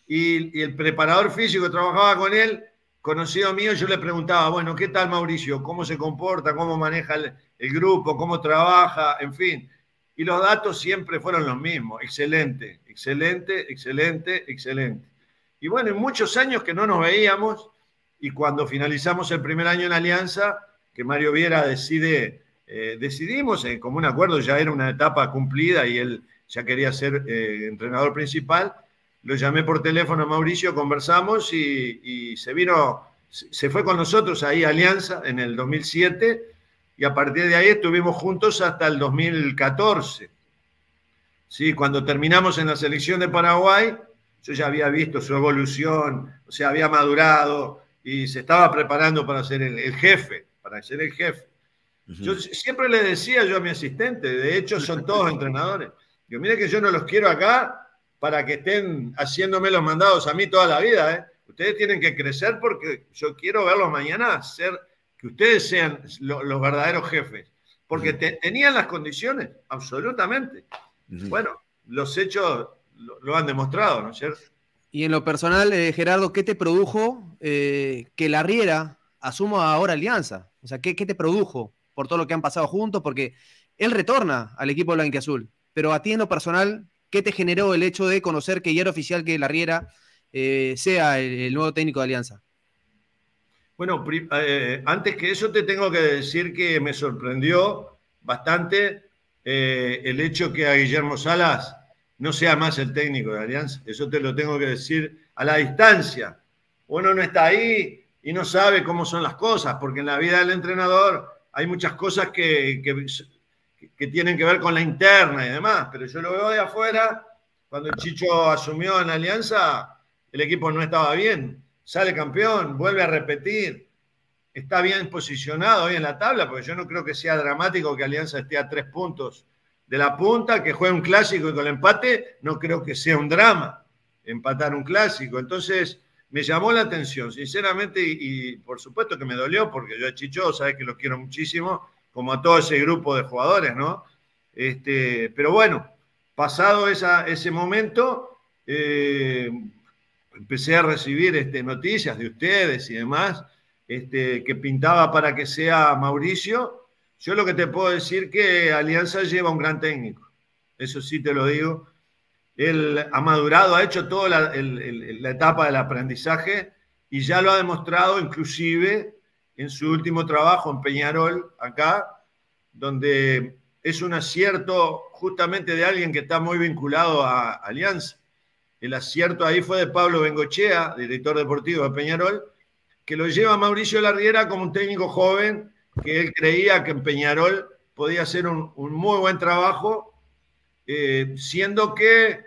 y, y el preparador físico que trabajaba con él, conocido mío, yo le preguntaba, bueno, ¿qué tal Mauricio? ¿Cómo se comporta? ¿Cómo maneja el, el grupo? ¿Cómo trabaja? En fin. Y los datos siempre fueron los mismos. Excelente, excelente, excelente, excelente. Y bueno, en muchos años que no nos veíamos, y cuando finalizamos el primer año en Alianza, que Mario Viera decide... Eh, decidimos, eh, como un acuerdo, ya era una etapa cumplida y él ya quería ser eh, entrenador principal, lo llamé por teléfono a Mauricio, conversamos y, y se vino, se fue con nosotros ahí a Alianza en el dos mil siete, y a partir de ahí estuvimos juntos hasta el dos mil catorce. Sí, cuando terminamos en la selección de Paraguay, yo ya había visto su evolución, o sea, había madurado y se estaba preparando para ser el, el jefe, para ser el jefe. Yo siempre le decía yo a mi asistente, de hecho son todos entrenadores, digo, mire que yo no los quiero acá para que estén haciéndome los mandados a mí toda la vida, ¿eh? Ustedes tienen que crecer porque yo quiero verlos mañana ser, que ustedes sean lo, los verdaderos jefes, porque te, tenían las condiciones, absolutamente. Uh-huh. Bueno, los hechos lo, lo han demostrado, ¿no es cierto? Y en lo personal, eh, Gerardo, ¿qué te produjo eh, que Larriera asuma ahora Alianza? O sea, ¿qué, qué te produjo? Por todo lo que han pasado juntos, porque él retorna al equipo blanquiazul, pero a ti en lo personal, ¿qué te generó el hecho de conocer que ya era oficial que Larriera eh, sea el, el nuevo técnico de Alianza. Bueno, eh, antes que eso te tengo que decir que me sorprendió bastante eh, el hecho que a Guillermo Salas no sea más el técnico de Alianza. Eso te lo tengo que decir a la distancia. Uno no está ahí y no sabe cómo son las cosas, porque en la vida del entrenador hay muchas cosas que, que, que tienen que ver con la interna y demás, pero yo lo veo de afuera. Cuando el Chicho asumió en Alianza, el equipo no estaba bien. Sale campeón, vuelve a repetir, está bien posicionado hoy en la tabla, porque yo no creo que sea dramático que Alianza esté a tres puntos de la punta, que juegue un clásico y con el empate, no creo que sea un drama empatar un clásico. Entonces, me llamó la atención, sinceramente, y, y por supuesto que me dolió, porque yo a Chicho, sabes que lo quiero muchísimo, como a todo ese grupo de jugadores, ¿no? Este, pero bueno, pasado esa, ese momento, eh, empecé a recibir este, noticias de ustedes y demás, este, que pintaba para que sea Mauricio. Yo lo que te puedo decir que Alianza lleva un gran técnico, eso sí te lo digo. Él ha madurado, ha hecho toda la, el, el, la etapa del aprendizaje y ya lo ha demostrado inclusive en su último trabajo en Peñarol, acá, donde es un acierto justamente de alguien que está muy vinculado a Alianza. El acierto ahí fue de Pablo Bengochea, director deportivo de Peñarol, que lo lleva a Mauricio Larriera como un técnico joven, que él creía que en Peñarol podía hacer un, un muy buen trabajo, eh, siendo que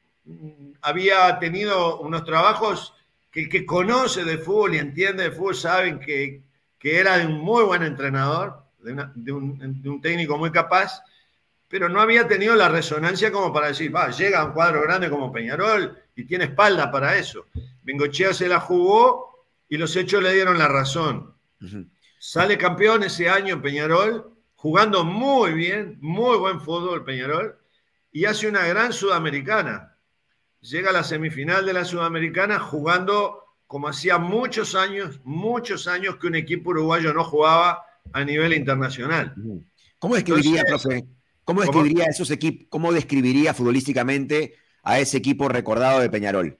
había tenido unos trabajos que el que conoce de fútbol y entiende de fútbol saben que, que era de un muy buen entrenador, de, una, de, un, de un técnico muy capaz, pero no había tenido la resonancia como para decir, va, llega a un cuadro grande como Peñarol y tiene espalda para eso. Bengochea se la jugó y los hechos le dieron la razón. Uh-huh. Sale campeón ese año en Peñarol, jugando muy bien, muy buen fútbol Peñarol, y hace una gran Sudamericana. Llega a la semifinal de la Sudamericana jugando como hacía muchos años, muchos años que un equipo uruguayo no jugaba a nivel internacional. Uh-huh. ¿Cómo describiría, Entonces, profe? ¿Cómo describiría, esos equipos, ¿Cómo describiría futbolísticamente a ese equipo recordado de Peñarol?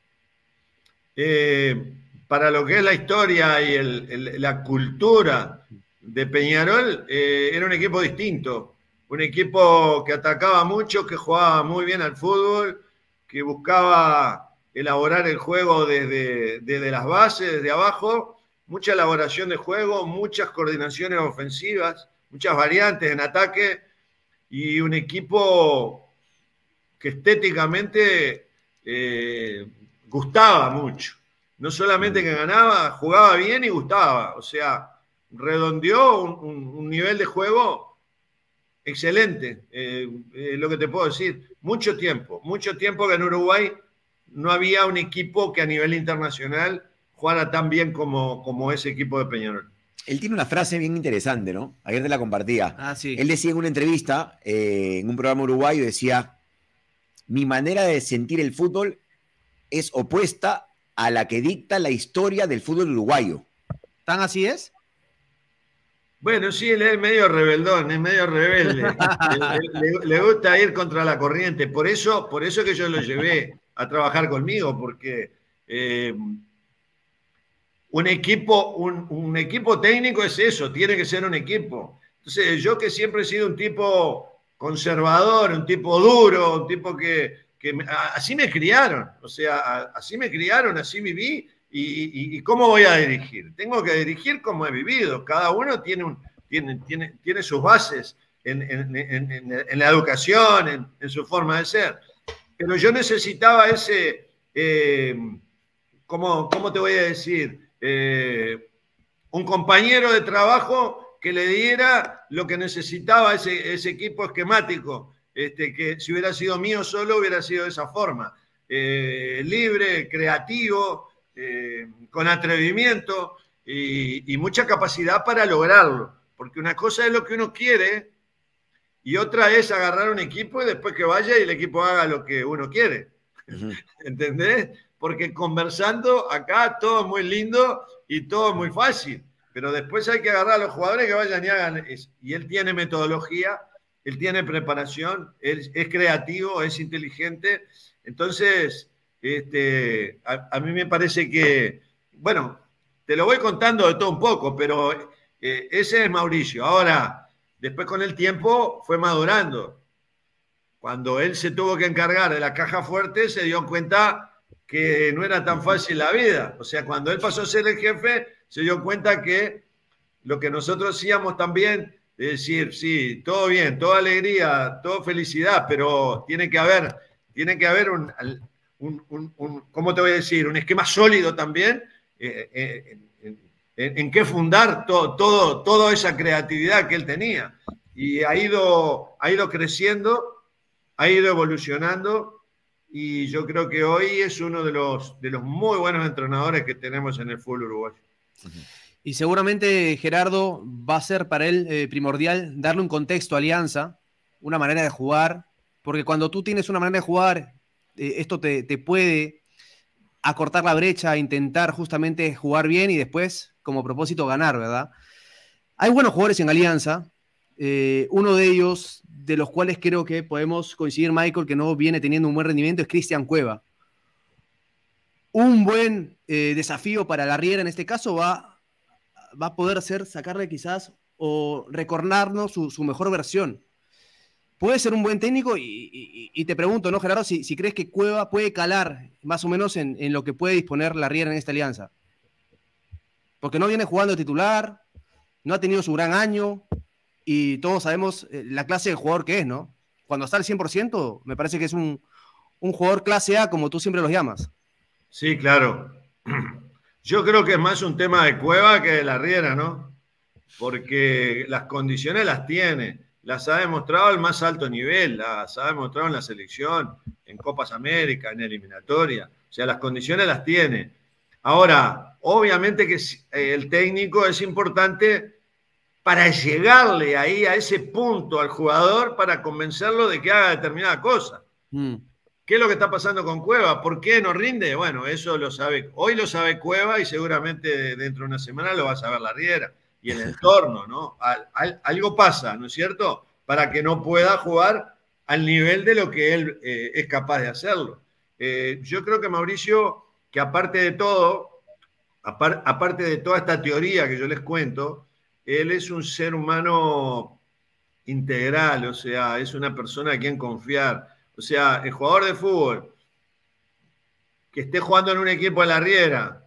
Eh, para lo que es la historia y el, el, la cultura de Peñarol, eh, era un equipo distinto. Un equipo que atacaba mucho, que jugaba muy bien al fútbol, que buscaba elaborar el juego desde, desde las bases, desde abajo. Mucha elaboración de juego, muchas coordinaciones ofensivas, muchas variantes en ataque. Y un equipo que estéticamente eh, gustaba mucho. No solamente que ganaba, jugaba bien y gustaba. O sea, redondeó un, un, un nivel de juego excelente. Eh, eh, lo que te puedo decir, mucho tiempo, mucho tiempo que en Uruguay no había un equipo que a nivel internacional jugara tan bien como, como ese equipo de Peñarol. Él tiene una frase bien interesante, ¿no? Ayer te la compartía. Ah, sí. Él decía en una entrevista, eh, en un programa uruguayo, decía, mi manera de sentir el fútbol es opuesta a la que dicta la historia del fútbol uruguayo. ¿Tan así es? Bueno, sí, él es medio rebeldón, es medio rebelde. le, le, le gusta ir contra la corriente. Por eso, por eso que yo lo llevé a trabajar conmigo, porque... Eh, Un equipo, un, un equipo técnico es eso, tiene que ser un equipo. Entonces, yo que siempre he sido un tipo conservador, un tipo duro, un tipo que, que me, así me criaron, o sea, así me criaron, así viví, y, y, y ¿cómo voy a dirigir? Tengo que dirigir como he vivido, cada uno tiene, un, tiene, tiene, tiene sus bases en, en, en, en, en la educación, en, en su forma de ser. Pero yo necesitaba ese, eh, ¿cómo, ¿cómo te voy a decir? Eh, un compañero de trabajo que le diera lo que necesitaba ese, ese equipo esquemático, este, que si hubiera sido mío solo hubiera sido de esa forma, eh, libre, creativo, eh, con atrevimiento y, y mucha capacidad para lograrlo, porque una cosa es lo que uno quiere y otra es agarrar un equipo y después que vaya y el equipo haga lo que uno quiere. Uh-huh. ¿Entendés? Porque conversando acá todo es muy lindo y todo es muy fácil, pero después hay que agarrar a los jugadores que vayan y hagan eso. Y él tiene metodología, él tiene preparación, él es creativo, es inteligente. Entonces, Este, a, a mí me parece que, bueno, te lo voy contando de todo un poco, pero eh, ese es Mauricio. Ahora, después con el tiempo fue madurando. Cuando él se tuvo que encargar de la caja fuerte, se dio cuenta que no era tan fácil la vida. O sea, cuando él pasó a ser el jefe, se dio cuenta que lo que nosotros hacíamos también, es decir, sí, todo bien, toda alegría, toda felicidad, pero tiene que haber, tiene que haber un, un, un, un ¿cómo te voy a decir? Un esquema sólido también eh, eh, en, en, en qué fundar to, todo, toda esa creatividad que él tenía. Y ha ido, ha ido creciendo, ha ido evolucionando, y yo creo que hoy es uno de los, de los muy buenos entrenadores que tenemos en el fútbol uruguayo. Y seguramente, Gerardo, va a ser para él eh, primordial darle un contexto a Alianza, una manera de jugar, porque cuando tú tienes una manera de jugar, eh, esto te, te puede acortar la brecha, intentar justamente jugar bien y después, como propósito, ganar, ¿verdad? Hay buenos jugadores en Alianza, eh, uno de ellos, de los cuales creo que podemos coincidir, Michael, que no viene teniendo un buen rendimiento, es Cristian Cueva. Un buen eh, desafío para la Riera en este caso va, va a poder ser sacarle quizás o recordarnos su, su mejor versión. Puede ser un buen técnico y, y, y te pregunto, ¿no, Gerardo? Si, si crees que Cueva puede calar más o menos en, en lo que puede disponer la Riera en esta Alianza. Porque no viene jugando de titular, no ha tenido su gran año y todos sabemos eh, la clase de jugador que es, ¿no? Cuando está al cien por ciento, me parece que es un, un jugador clase A, como tú siempre los llamas. Sí, claro. Yo creo que es más un tema de Cueva que de la Riera, ¿no? Porque las condiciones las tiene, las ha demostrado al más alto nivel, las ha demostrado en la selección, en Copas América, en eliminatoria. O sea, las condiciones las tiene. Ahora, obviamente que el técnico es importante para llegarle ahí a ese punto al jugador para convencerlo de que haga determinada cosa. Mm. ¿Qué es lo que está pasando con Cueva? ¿Por qué no rinde? Bueno, eso lo sabe, hoy lo sabe Cueva y seguramente dentro de una semana lo va a saber la Riera y el entorno, ¿no? Al, al, algo pasa, ¿no es cierto? Para que no pueda jugar al nivel de lo que él eh, es capaz de hacerlo. Eh, yo creo que Mauricio, que aparte de todo, apar, aparte de toda esta teoría que yo les cuento, él es un ser humano integral, o sea, es una persona a quien confiar. O sea, el jugador de fútbol que esté jugando en un equipo de la Riera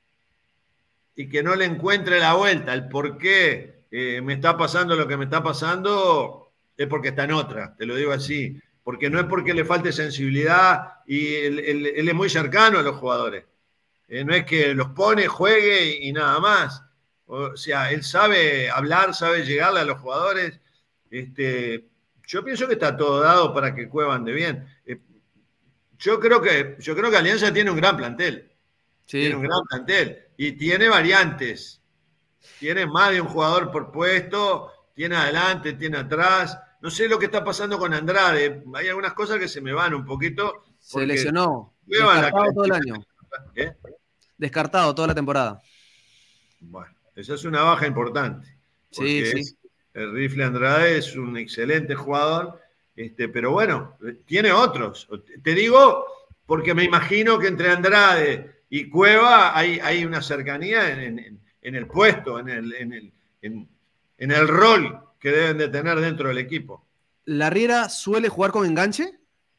y que no le encuentre la vuelta, el por qué eh, me está pasando lo que me está pasando, es porque está en otra, te lo digo así. Porque no es porque le falte sensibilidad y él, él, él es muy cercano a los jugadores. Eh, no es que los pone, juegue y, y nada más. O sea, él sabe hablar, sabe llegarle a los jugadores. Este, yo pienso que está todo dado para que Cueva ande bien. Eh, yo, creo que, yo creo que Alianza tiene un gran plantel. Sí. Tiene un gran plantel. Y tiene variantes. Tiene más de un jugador por puesto. Tiene adelante, tiene atrás. No sé lo que está pasando con Andrade. Hay algunas cosas que se me van un poquito. Se lesionó. Descartado la... todo el año. ¿Eh? Descartado toda la temporada. Bueno, esa es una baja importante. Sí, sí. Es, el Rifle Andrade es un excelente jugador, este, pero bueno, tiene otros. Te digo porque me imagino que entre Andrade y Cueva hay, hay una cercanía en, en, en el puesto, en el, en, el, en, en el rol que deben de tener dentro del equipo. ¿La Riera suele jugar con enganche?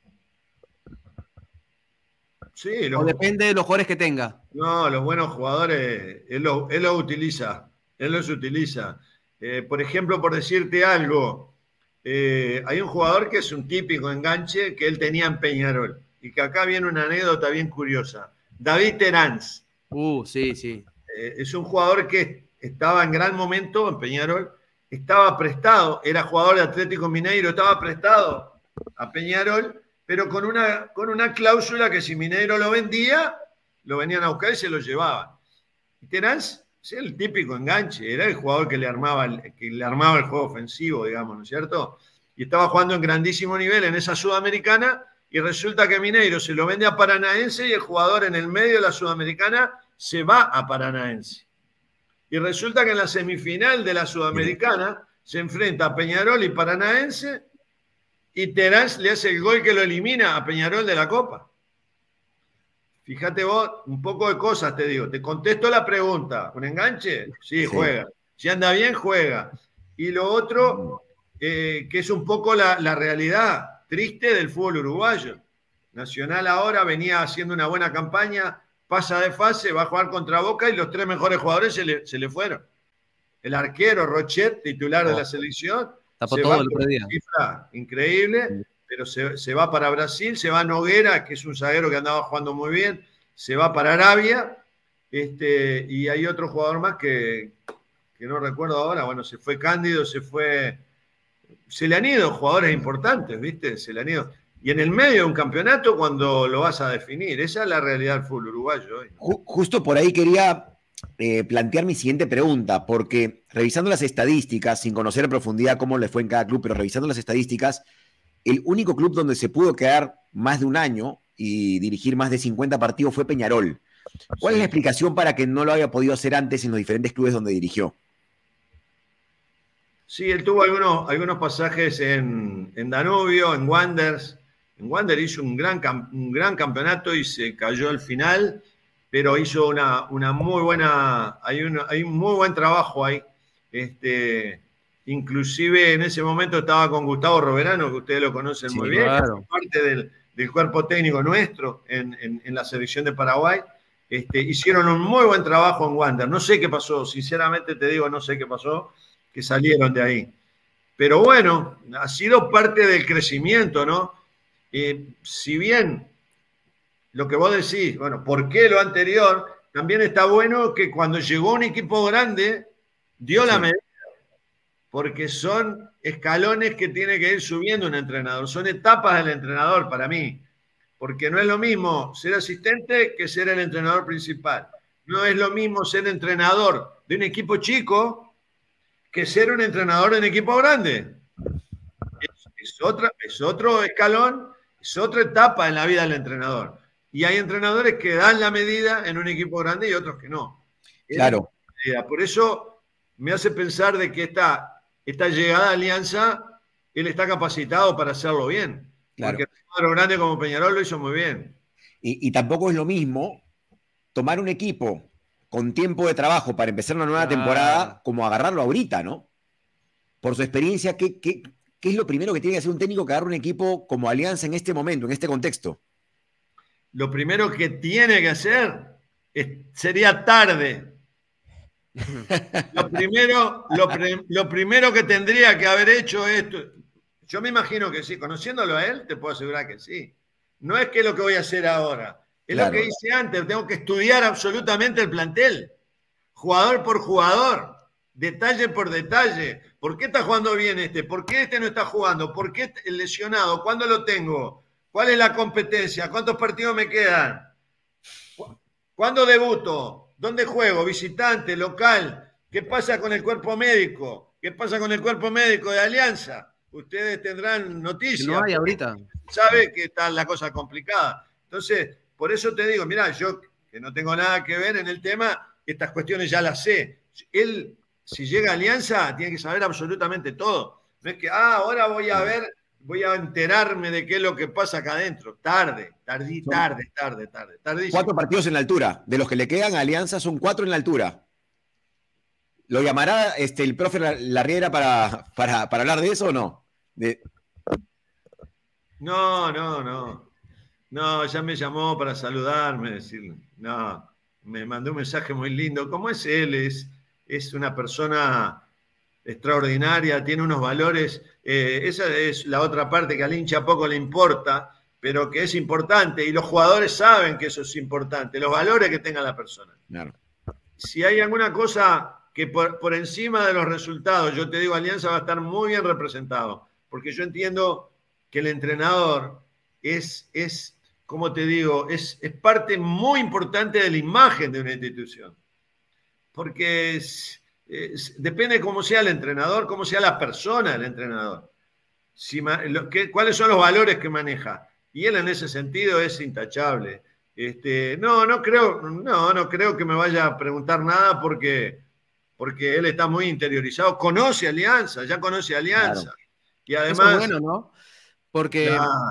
Sí. Los, ¿O depende de los jugadores que tenga? No, los buenos jugadores, él los él lo utiliza, él los utiliza. Eh, por ejemplo, por decirte algo, eh, hay un jugador que es un típico enganche que él tenía en Peñarol, y que acá viene una anécdota bien curiosa. David Terán. Uh, sí, sí. Eh, es un jugador que estaba en gran momento en Peñarol, estaba prestado, era jugador de Atlético Mineiro, estaba prestado a Peñarol, pero con una, con una cláusula que si Mineiro lo vendía, lo venían a buscar y se lo llevaban. Y Terán, sí, el típico enganche, era el jugador que le, armaba el, que le armaba el juego ofensivo, digamos, ¿no es cierto? Y estaba jugando en grandísimo nivel en esa Sudamericana, y resulta que Mineiro se lo vende a Paranaense y el jugador en el medio de la Sudamericana se va a Paranaense. Y resulta que en la semifinal de la Sudamericana se enfrenta a Peñarol y Paranaense, y Terán le hace el gol que lo elimina a Peñarol de la Copa. Fíjate vos, un poco de cosas te digo. Te contesto la pregunta. ¿Un enganche? Sí, sí. Juega. Si anda bien, juega. Y lo otro, eh, que es un poco la, la realidad triste del fútbol uruguayo. Nacional ahora venía haciendo una buena campaña, pasa de fase, va a jugar contra Boca y los tres mejores jugadores se le, se le fueron. El arquero Rochet, titular oh. de la selección, tapó se todo va el por una cifra increíble, sí. pero se, se va para Brasil, se va a Noguera, que es un zaguero que andaba jugando muy bien, se va para Arabia, este, y hay otro jugador más que, que no recuerdo ahora, bueno, se fue Cándido, se fue... Se le han ido jugadores importantes, ¿viste? Se le han ido... Y en el medio de un campeonato, cuando lo vas a definir, esa es la realidad del fútbol uruguayo hoy. Justo por ahí quería eh, plantear mi siguiente pregunta, porque revisando las estadísticas, sin conocer en profundidad cómo le fue en cada club, pero revisando las estadísticas, el único club donde se pudo quedar más de un año y dirigir más de cincuenta partidos fue Peñarol. ¿Cuál sí. es la explicación para que no lo haya podido hacer antes en los diferentes clubes donde dirigió? Sí, él tuvo algunos, algunos pasajes en, en Danubio, en Wanderers. En Wander hizo un gran, un gran campeonato y se cayó al final, pero hizo una, una muy buena, hay, una, hay un muy buen trabajo ahí. Este, inclusive en ese momento estaba con Gustavo Roverano, que ustedes lo conocen sí, muy bien, claro. parte del, del cuerpo técnico nuestro en, en, en la selección de Paraguay. Este, hicieron un muy buen trabajo en Wander. No sé qué pasó, sinceramente te digo, no sé qué pasó, que salieron de ahí. Pero bueno, ha sido parte del crecimiento, ¿no? Eh, si bien lo que vos decís, bueno, ¿por qué lo anterior? También está bueno que cuando llegó un equipo grande, dio sí. la medida, porque son escalones que tiene que ir subiendo un entrenador, son etapas del entrenador para mí, porque no es lo mismo ser asistente que ser el entrenador principal, no es lo mismo ser entrenador de un equipo chico que ser un entrenador de un equipo grande. Es, es, otra, es otro escalón. Es otra etapa en la vida del entrenador. Y hay entrenadores que dan la medida en un equipo grande y otros que no. Claro. Por eso me hace pensar de que esta, esta llegada a Alianza, él está capacitado para hacerlo bien. Claro. Porque el cuadro grande como Peñarol lo hizo muy bien. Y, y tampoco es lo mismo tomar un equipo con tiempo de trabajo para empezar una nueva ah. temporada como agarrarlo ahorita, ¿no? Por su experiencia, ¿qué, qué, ¿qué es lo primero que tiene que hacer un técnico que agarre un equipo como Alianza en este momento, en este contexto? Lo primero que tiene que hacer es, sería tarde. Lo primero, lo, pre, lo primero que tendría que haber hecho es, yo me imagino que sí, conociéndolo a él, te puedo asegurar que sí. No es que lo que voy a hacer ahora, es claro. lo que hice antes, tengo que estudiar absolutamente el plantel, jugador por jugador. Detalle por detalle. ¿Por qué está jugando bien este? ¿Por qué este no está jugando? ¿Por qué el lesionado? ¿Cuándo lo tengo? ¿Cuál es la competencia? ¿Cuántos partidos me quedan? ¿Cuándo debuto? ¿Dónde juego? ¿Visitante? ¿Local? ¿Qué pasa con el cuerpo médico? ¿Qué pasa con el cuerpo médico de Alianza? Ustedes tendrán noticias. No hay ahorita. Sabe que está la cosa complicada. Entonces, por eso te digo, mirá, yo que no tengo nada que ver en el tema, estas cuestiones ya las sé. Él... Si llega a Alianza, tiene que saber absolutamente todo. No es que, ah, ahora voy a ver, voy a enterarme de qué es lo que pasa acá adentro. Tarde, tardí, tarde, tarde, tarde. Tardísimo. Cuatro partidos en la altura. De los que le quedan a Alianza son cuatro en la altura. ¿Lo llamará este, el profe Larriera para, para, para hablar de eso o no? De... No, no, no. No, ya me llamó para saludarme, decirle. No, me mandó un mensaje muy lindo. ¿Cómo es él? Es... Es una persona extraordinaria, tiene unos valores. Eh, esa es la otra parte que al hincha poco le importa, pero que es importante. Y los jugadores saben que eso es importante, los valores que tenga la persona. Claro. Si hay alguna cosa que por, por encima de los resultados, yo te digo, Alianza va a estar muy bien representado, porque yo entiendo que el entrenador es, es como te digo, es, es parte muy importante de la imagen de una institución. Porque es, es, depende de cómo sea el entrenador, cómo sea la persona del entrenador. Si, lo, que, ¿Cuáles son los valores que maneja? Y él en ese sentido es intachable. Este, no, no creo, no, no creo que me vaya a preguntar nada porque, porque él está muy interiorizado. Conoce Alianza, ya conoce Alianza. Claro. Y además. Eso es bueno, ¿no? Porque. Claro.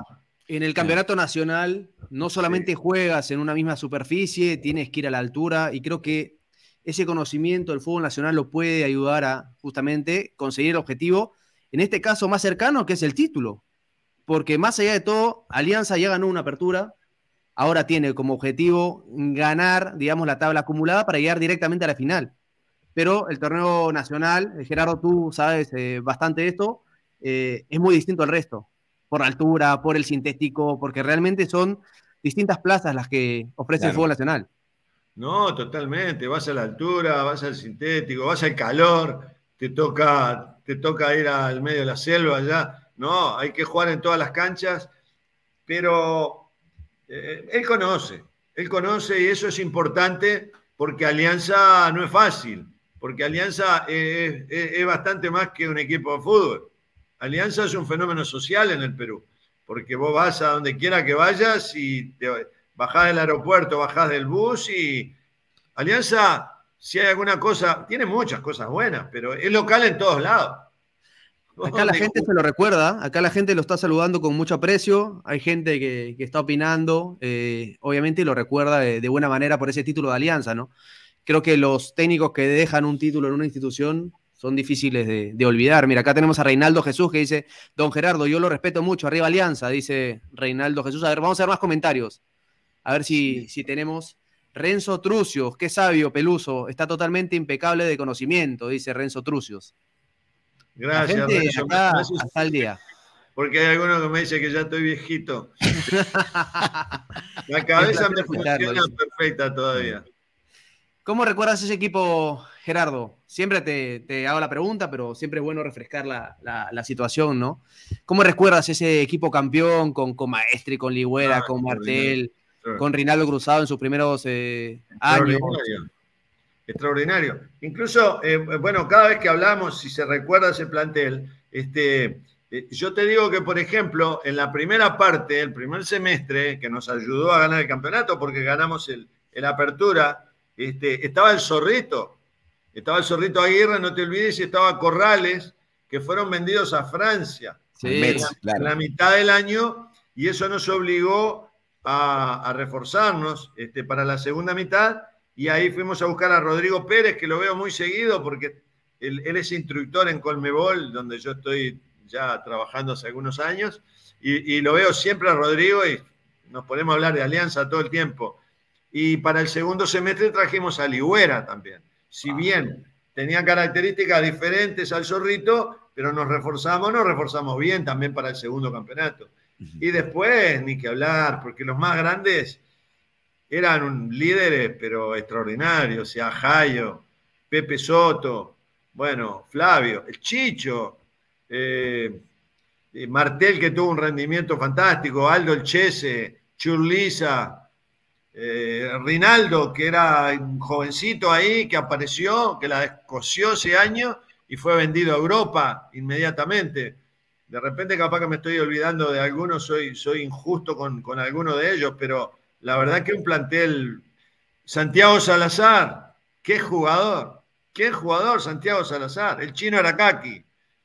En el campeonato nacional no solamente sí. juegas en una misma superficie, tienes que ir a la altura y creo que ese conocimiento del fútbol nacional lo puede ayudar a justamente conseguir el objetivo, en este caso más cercano, que es el título. Porque más allá de todo, Alianza ya ganó una apertura, ahora tiene como objetivo ganar, digamos, la tabla acumulada para llegar directamente a la final. Pero el torneo nacional, Gerardo, tú sabes eh, bastante de esto, eh, es muy distinto al resto. Por la altura, por el sintético, porque realmente son distintas plazas las que ofrece claro. el fútbol nacional. No, totalmente. Vas a la altura, vas al sintético, vas al calor, te toca, te toca ir al medio de la selva allá. No, hay que jugar en todas las canchas, pero eh, él conoce, él conoce y eso es importante porque Alianza no es fácil, porque Alianza es, es, es bastante más que un equipo de fútbol. Alianza es un fenómeno social en el Perú, porque vos vas a donde quiera que vayas y te bajás del aeropuerto, bajás del bus y Alianza, si hay alguna cosa, tiene muchas cosas buenas, pero es local en todos lados. Acá la gente se lo recuerda, acá la gente lo está saludando con mucho aprecio, hay gente que, que está opinando, eh, obviamente lo recuerda de, de buena manera por ese título de Alianza, ¿no? Creo que los técnicos que dejan un título en una institución son difíciles de, de olvidar. Mira, acá tenemos a Reinaldo Jesús que dice, don Gerardo, yo lo respeto mucho, arriba Alianza, dice Reinaldo Jesús. A ver, vamos a ver más comentarios, a ver si, sí. si tenemos... Renzo Trucios, qué sabio, Peluso, está totalmente impecable de conocimiento, dice Renzo Trucios. Gracias, Renzo. Acá, hasta el día. Porque hay alguno que me dice que ya estoy viejito. La cabeza me funciona perfecta todavía. ¿Cómo recuerdas ese equipo, Gerardo? Siempre te, te hago la pregunta, pero siempre es bueno refrescar la, la, la situación, ¿no? ¿Cómo recuerdas ese equipo campeón con, con Maestri, con Ligüera, ah, con Martel, sí. con Rinaldo Cruzado en sus primeros eh, años? Extraordinario. Incluso, eh, bueno, cada vez que hablamos, si se recuerda ese plantel, este, eh, yo te digo que, por ejemplo, en la primera parte, el primer semestre, que nos ayudó a ganar el campeonato, porque ganamos el, el Apertura, este, estaba el Zorrito, estaba el Zorrito Aguirre, no te olvides, y estaba Corrales, que fueron vendidos a Francia sí, en, la, claro. en la mitad del año, y eso nos obligó a, a reforzarnos este, para la segunda mitad. Y ahí fuimos a buscar a Rodrigo Pérez, que lo veo muy seguido porque él, él es instructor en Conmebol, donde yo estoy ya trabajando hace algunos años, y, y lo veo siempre a Rodrigo y nos podemos hablar de Alianza todo el tiempo. Y para el segundo semestre trajimos a Ligüera también. Si bien tenía características diferentes al Zorrito, pero nos reforzamos, nos reforzamos bien también para el segundo campeonato. Y después, ni que hablar, porque los más grandes... eran líderes, pero extraordinarios, o sea, Jayo, Pepe Soto, bueno, Flavio, el Chicho, eh, Martel, que tuvo un rendimiento fantástico, Aldo el Chese, Churliza, eh, Rinaldo, que era un jovencito ahí, que apareció, que la descosió ese año y fue vendido a Europa inmediatamente. De repente capaz que me estoy olvidando de algunos, soy, soy injusto con, con alguno de ellos, pero... la verdad que un plantel, Santiago Salazar, qué jugador, qué jugador Santiago Salazar, el chino Aracaki,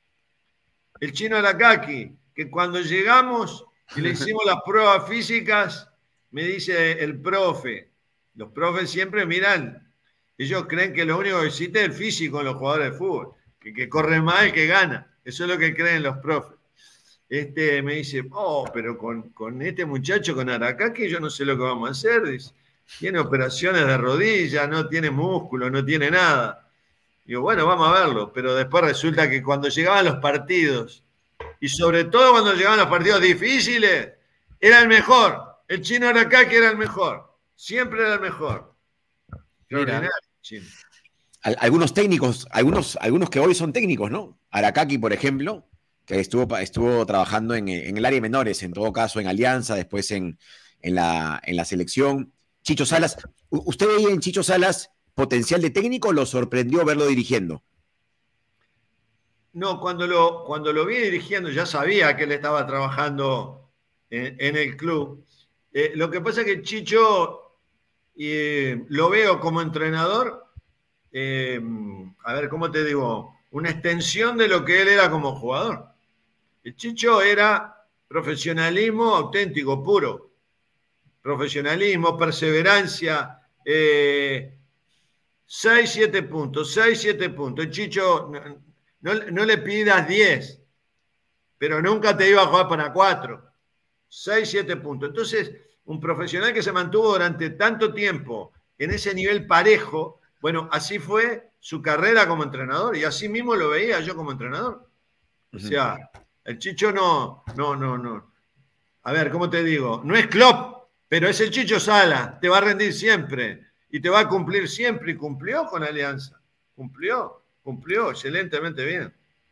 el chino Aracaki, que cuando llegamos y le hicimos las pruebas físicas, me dice el profe, los profes siempre miran, ellos creen que lo único que existe es el físico en los jugadores de fútbol, que, que corre más el que gana, eso es lo que creen los profes. Este, me dice, oh, pero con, con este muchacho, con Aracaki, yo no sé lo que vamos a hacer. Dice, tiene operaciones de rodilla, no tiene músculo, no tiene nada. Digo, bueno, vamos a verlo. Pero después resulta que cuando llegaban los partidos, y sobre todo cuando llegaban los partidos difíciles, era el mejor. El chino Aracaki era el mejor. Siempre era el mejor. Chino. Algunos técnicos, algunos, algunos que hoy son técnicos, ¿no? Aracaki, por ejemplo, que estuvo, estuvo trabajando en, en el área de menores, en todo caso en Alianza, después en, en, la, en la selección. Chicho Salas, ¿usted veía en Chicho Salas potencial de técnico o lo sorprendió verlo dirigiendo? No, cuando lo, cuando lo vi dirigiendo ya sabía que él estaba trabajando en, en el club. Eh, lo que pasa es que Chicho eh, lo veo como entrenador, eh, a ver, ¿cómo te digo? Una extensión de lo que él era como jugador. El Chicho era profesionalismo auténtico, puro. Profesionalismo, perseverancia, eh, seis, siete puntos, seis, siete puntos. Chicho, no, no, no le pidas diez, pero nunca te iba a jugar para cuatro. seis, siete puntos. Entonces, un profesional que se mantuvo durante tanto tiempo en ese nivel parejo, bueno, así fue su carrera como entrenador y así mismo lo veía yo como entrenador. O sea, el Chicho no, no, no, no. A ver, ¿cómo te digo? No es Klopp, pero es el Chicho Sala. Te va a rendir siempre y te va a cumplir siempre. Y cumplió con Alianza. Cumplió, cumplió excelentemente bien.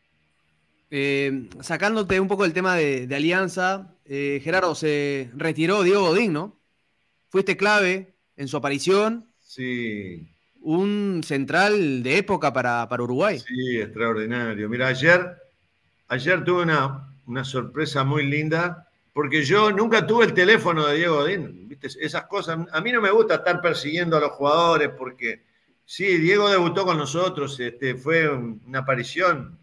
Eh, sacándote un poco el tema de, de Alianza, eh, Gerardo, se retiró Diego Godín, ¿no? Fuiste clave en su aparición. Sí. Un central de época para, para Uruguay. Sí, extraordinario. Mira, ayer, ayer tuve una, una sorpresa muy linda, porque yo nunca tuve el teléfono de Diego Godín. ¿Viste? Esas cosas. A mí no me gusta estar persiguiendo a los jugadores, porque sí, Diego debutó con nosotros, este, fue una aparición.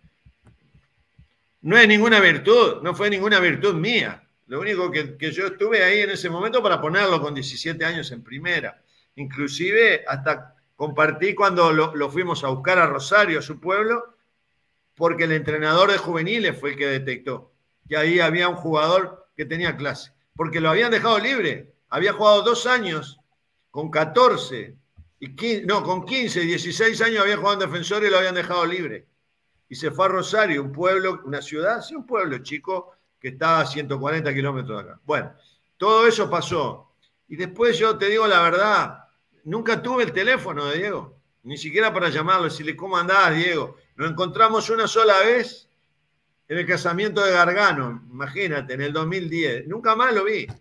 No es ninguna virtud, no fue ninguna virtud mía. Lo único que, que yo estuve ahí en ese momento para ponerlo con diecisiete años en primera. Inclusive hasta compartí cuando lo, lo fuimos a buscar a Rosario, a su pueblo, porque el entrenador de juveniles fue el que detectó que ahí había un jugador que tenía clase. Porque lo habían dejado libre. Había jugado dos años, con catorce, y quince, no, con quince, dieciséis años había jugado en Defensor y lo habían dejado libre. Y se fue a Rosario, un pueblo, una ciudad, sí, un pueblo chico que está a ciento cuarenta kilómetros de acá. Bueno, todo eso pasó. Y después yo te digo la verdad, nunca tuve el teléfono de Diego, ni siquiera para llamarlo, decirle, ¿cómo andás, Diego? Nos encontramos una sola vez en el casamiento de Gargano, imagínate, en el dos mil diez. Nunca más lo vi.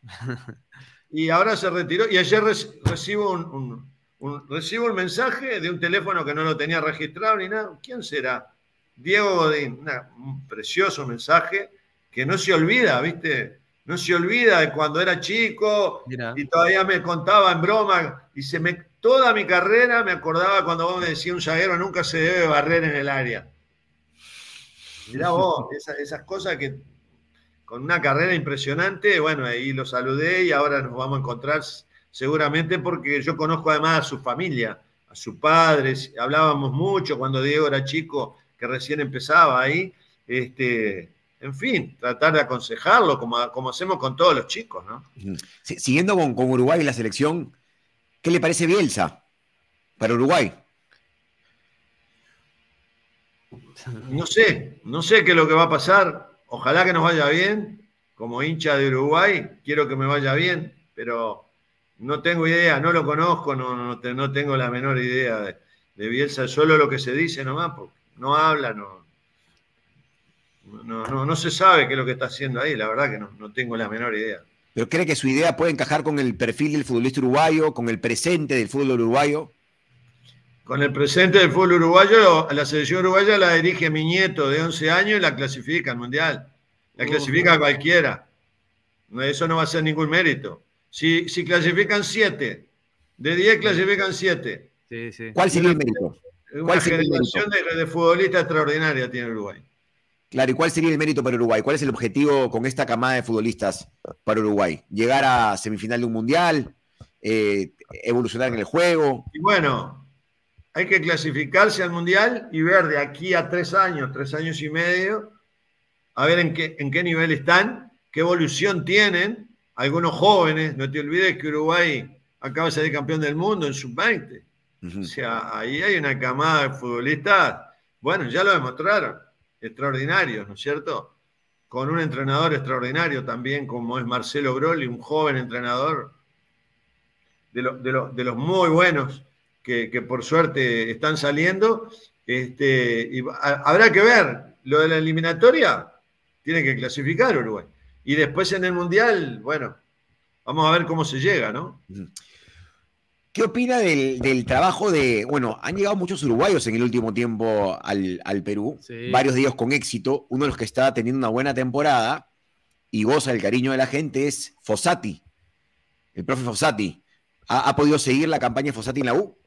Y ahora se retiró. Y ayer recibo un, un, un, recibo un mensaje de un teléfono que no lo tenía registrado ni nada. ¿Quién será? Diego Godín. Una, un precioso mensaje que no se olvida, ¿viste? No se olvida de cuando era chico. Mira. Y todavía me contaba en broma. Y se me, toda mi carrera me acordaba cuando vos me decías, un zaguero nunca se debe barrer en el área. Mirá vos, esas, esas cosas que con una carrera impresionante, bueno, ahí lo saludé y ahora nos vamos a encontrar seguramente porque yo conozco además a su familia, a sus padres, hablábamos mucho cuando Diego era chico, que recién empezaba ahí, este, en fin, tratar de aconsejarlo como, como hacemos con todos los chicos, ¿no? Sí, siguiendo con, con Uruguay y la selección, ¿qué le parece Bielsa para Uruguay? No sé, no sé qué es lo que va a pasar. Ojalá que nos vaya bien. Como hincha de Uruguay, quiero que me vaya bien, pero no tengo idea, no lo conozco, no, no, no tengo la menor idea de, de Bielsa, solo lo que se dice nomás, porque no habla, no, no, no, no se sabe qué es lo que está haciendo ahí, la verdad que no, no tengo la menor idea. ¿Pero cree que su idea puede encajar con el perfil del futbolista uruguayo, con el presente del fútbol uruguayo? Con el presente del fútbol uruguayo, la selección uruguaya la dirige mi nieto de once años y la clasifica al Mundial. La clasifica a cualquiera. Eso no va a ser ningún mérito. Si, si clasifican siete, de diez clasifican siete. Sí, sí. ¿Cuál sería el mérito? Una ¿Cuál sería generación el de, de futbolistas extraordinaria tiene Uruguay. Claro, ¿y cuál sería el mérito para Uruguay? ¿Cuál es el objetivo con esta camada de futbolistas para Uruguay? ¿Llegar a semifinal de un Mundial? Eh, ¿Evolucionar en el juego? Y bueno, hay que clasificarse al Mundial y ver de aquí a tres años, tres años y medio, a ver en qué, en qué nivel están, qué evolución tienen. Algunos jóvenes, no te olvides que Uruguay acaba de salir campeón del mundo en sub veinte. Uh-huh. O sea, ahí hay una camada de futbolistas, bueno, ya lo demostraron, extraordinarios, ¿no es cierto? Con un entrenador extraordinario también, como es Marcelo Broly, un joven entrenador de, lo, de, lo, de los muy buenos. Que, que por suerte están saliendo, este, y a, habrá que ver, lo de la eliminatoria tiene que clasificar Uruguay, y después en el Mundial, bueno, vamos a ver cómo se llega, ¿no? ¿Qué opina del, del trabajo de, bueno, han llegado muchos uruguayos en el último tiempo al, al Perú, sí. Varios de ellos con éxito, uno de los que está teniendo una buena temporada y goza del cariño de la gente es Fossati, el profe Fossati. ¿Ha, ha podido seguir la campaña de Fossati en la U?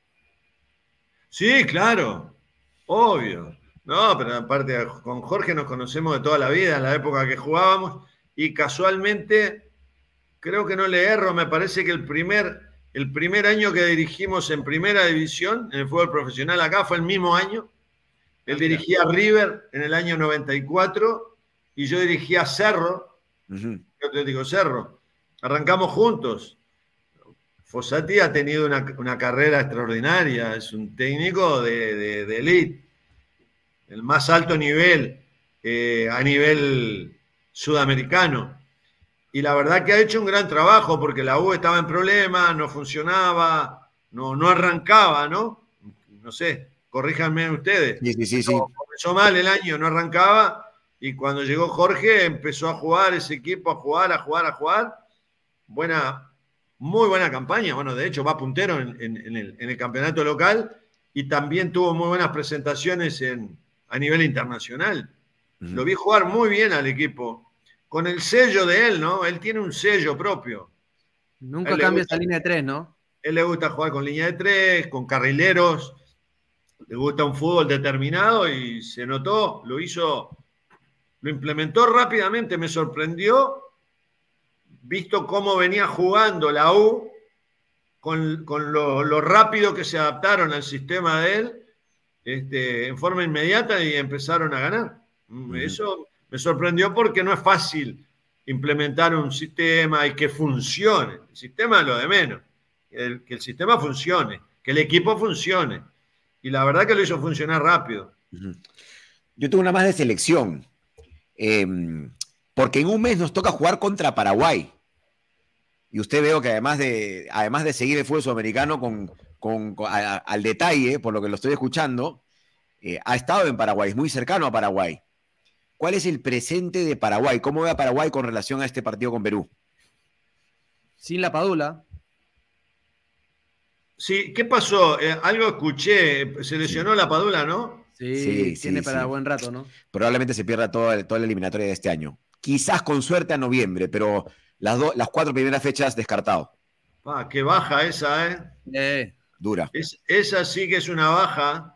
Sí, claro, obvio. No, pero aparte con Jorge nos conocemos de toda la vida, en la época que jugábamos, y casualmente, creo que no le erro, me parece que el primer, el primer año que dirigimos en primera división, en el fútbol profesional acá, fue el mismo año. Él dirigía a River en el año noventa y cuatro y yo dirigía a Cerro, uh-huh. Atlético Cerro. Arrancamos juntos. Fossati ha tenido una, una carrera extraordinaria, es un técnico de, de, de elite, el más alto nivel, eh, a nivel sudamericano. Y la verdad que ha hecho un gran trabajo porque la U estaba en problemas, no funcionaba, no, no arrancaba, ¿no? No sé, corríjanme ustedes. Sí, sí, sí, sí. Comenzó mal el año, no arrancaba, y cuando llegó Jorge empezó a jugar ese equipo, a jugar, a jugar, a jugar. Buena, muy buena campaña. Bueno, de hecho va puntero en, en, en, el, en el campeonato local y también tuvo muy buenas presentaciones en, a nivel internacional. Uh-huh. Lo vi jugar muy bien al equipo. Con el sello de él, ¿no? Él tiene un sello propio. Nunca cambia esa línea de tres, ¿no? Él le gusta jugar con línea de tres, con carrileros, le gusta un fútbol determinado y se notó, lo hizo, lo implementó rápidamente, me sorprendió, visto cómo venía jugando la U, con, con lo, lo rápido que se adaptaron al sistema de él, este, en forma inmediata y empezaron a ganar. Uh-huh. Eso me sorprendió porque no es fácil implementar un sistema y que funcione. El sistema es lo de menos. El, que el sistema funcione, que el equipo funcione. Y la verdad que lo hizo funcionar rápido. Yo tengo una más de selección. Eh, porque en un mes nos toca jugar contra Paraguay. Y usted veo que además de, además de seguir el fútbol sudamericano con, con, con, a, al detalle, por lo que lo estoy escuchando, eh, ha estado en Paraguay, es muy cercano a Paraguay. ¿Cuál es el presente de Paraguay? ¿Cómo ve a Paraguay con relación a este partido con Perú? Sin la Padula. Sí, ¿qué pasó? Eh, algo escuché, se lesionó sí. la Padula, ¿no? Sí, sí tiene sí, para sí. buen rato, ¿no? Probablemente se pierda toda, toda la eliminatoria de este año. Quizás con suerte a noviembre, pero las, do, las cuatro primeras fechas descartado. Ah, qué baja esa, ¿eh? eh. Dura. Es, esa sí que es una baja.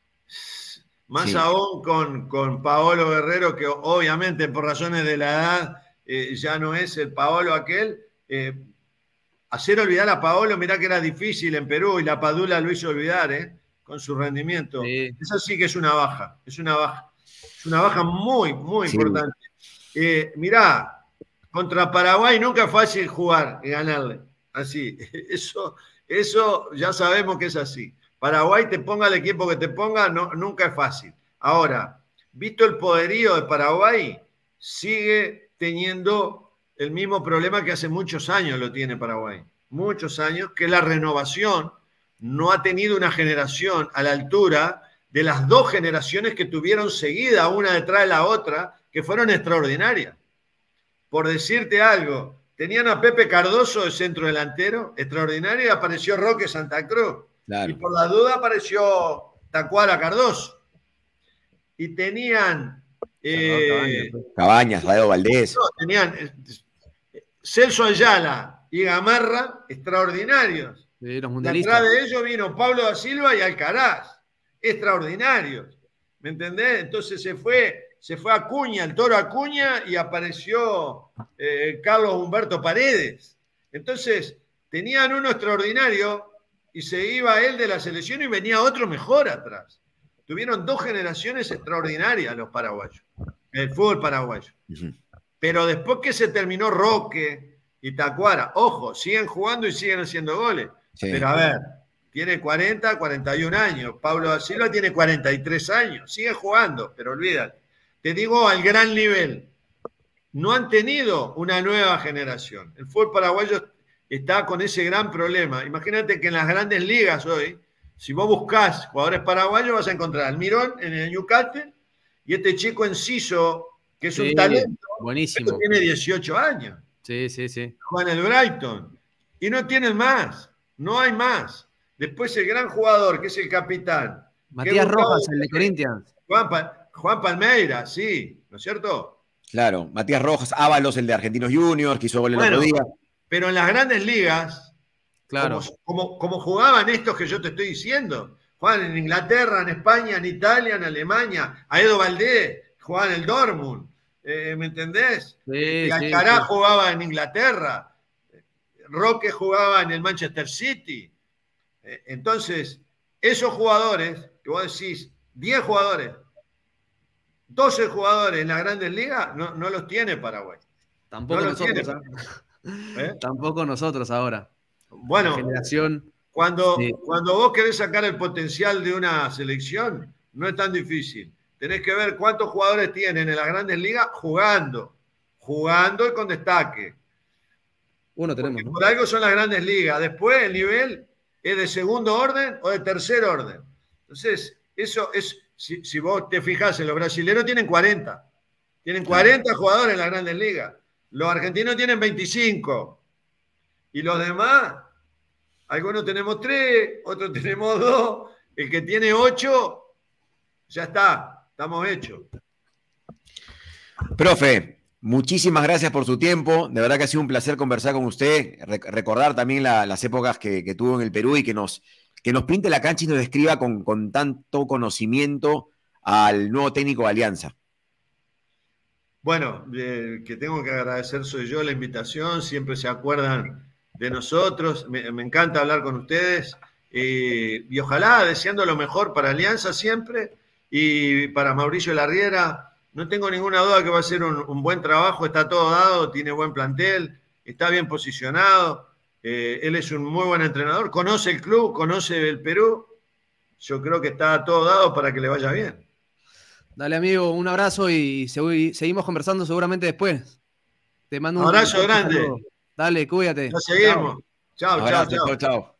Más sí. aún con, con Paolo Guerrero, que obviamente por razones de la edad eh, ya no es el Paolo aquel. Eh, hacer olvidar a Paolo, mirá que era difícil en Perú y la Padula lo hizo olvidar, ¿eh? Con su rendimiento. Sí. Esa sí que es una baja, es una baja. Es una baja muy, muy sí. importante. Eh, mirá, contra Paraguay nunca es fácil jugar y ganarle. Así, eso, eso ya sabemos que es así. Paraguay, te ponga el equipo que te ponga, no, nunca es fácil. Ahora, visto el poderío de Paraguay, sigue teniendo el mismo problema que hace muchos años lo tiene Paraguay. Muchos años, que la renovación no ha tenido una generación a la altura de las dos generaciones que tuvieron seguida, una detrás de la otra, que fueron extraordinarias. Por decirte algo, tenían a Pepe Cardoso de centro delantero, extraordinario, y apareció Roque Santa Cruz. Claro. Y por la duda apareció Tacuara Cardoso. Y tenían... Eh, Cabañas, Rayo Valdés. No, tenían eh, Celso Ayala y Gamarra, extraordinarios. Sí, los mundialistas. Detrás de ellos vino Pablo da Silva y Alcaraz, extraordinarios. ¿Me entendés? Entonces se fue, se fue Acuña, el Toro Acuña, y apareció eh, Carlos Humberto Paredes. Entonces, tenían uno extraordinario y se iba él de la selección y venía otro mejor atrás. Tuvieron dos generaciones extraordinarias los paraguayos, el fútbol paraguayo. Uh-huh. Pero después que se terminó Roque y Tacuara, ojo, siguen jugando y siguen haciendo goles. Sí. Pero a ver, tiene cuarenta, cuarenta y un años. Pablo da Silva tiene cuarenta y tres años. Sigue jugando, pero olvídate. Te digo al gran nivel. No han tenido una nueva generación. El fútbol paraguayo está con ese gran problema. Imagínate que en las grandes ligas hoy, si vos buscás jugadores paraguayos, vas a encontrar al Mirón en el Newcastle y este chico Enciso, que es sí, un talento. Buenísimo. Tiene dieciocho años. Sí, sí, sí. Juega en el Brighton. Y no tienen más. No hay más. Después el gran jugador, que es el capitán. Matías Rojas, el de Corinthians. Juan, pa Juan Palmeira, sí, ¿no es cierto? Claro, Matías Rojas, Ábalos, el de Argentinos Juniors, que hizo gol el bueno, otro día. Pero en las grandes ligas, claro. como, como, como jugaban estos que yo te estoy diciendo, jugaban en Inglaterra, en España, en Italia, en Alemania, a Edo Valdés, jugaban en el Dortmund, eh, ¿me entendés? Sí, Eh, sí, Alcaraz sí. jugaba en Inglaterra, Roque jugaba en el Manchester City. Eh, entonces, esos jugadores, que vos decís, diez jugadores, doce jugadores en las grandes ligas, no, no los tiene Paraguay. Tampoco No los tiene. nosotros, ¿ah? ¿Eh? Tampoco nosotros ahora. La Bueno, generación. cuando, Sí. cuando vos querés sacar el potencial de una selección, no es tan difícil. Tenés que ver cuántos jugadores tienen en las grandes ligas jugando, jugando y con destaque. Uno tenemos, Porque ¿no? por algo son las grandes ligas. Después el nivel es de segundo orden o de tercer orden. Entonces, eso es, si, si vos te fijás, en los brasileños tienen cuarenta. Tienen cuarenta jugadores en las grandes ligas. Los argentinos tienen veinticinco. Y los demás, algunos tenemos tres, otros tenemos dos. El que tiene ocho, ya está, estamos hechos. Profe, muchísimas gracias por su tiempo. De verdad que ha sido un placer conversar con usted, Re recordar también la, las épocas que, que tuvo en el Perú y que nos, que nos pinte la cancha y nos describa con, con tanto conocimiento al nuevo técnico de Alianza. Bueno, eh, que tengo que agradecer soy yo la invitación, siempre se acuerdan de nosotros, me, me encanta hablar con ustedes eh, y ojalá deseando lo mejor para Alianza siempre y para Mauricio Larriera. No tengo ninguna duda que va a ser un, un buen trabajo, está todo dado, tiene buen plantel, está bien posicionado, eh, él es un muy buen entrenador, conoce el club, conoce el Perú, yo creo que está todo dado para que le vaya bien. Dale, amigo, un abrazo y seguimos conversando seguramente después. Te mando un abrazo grande. Saludo. Dale, cuídate. Nos seguimos. Chao, chao, chao, chao.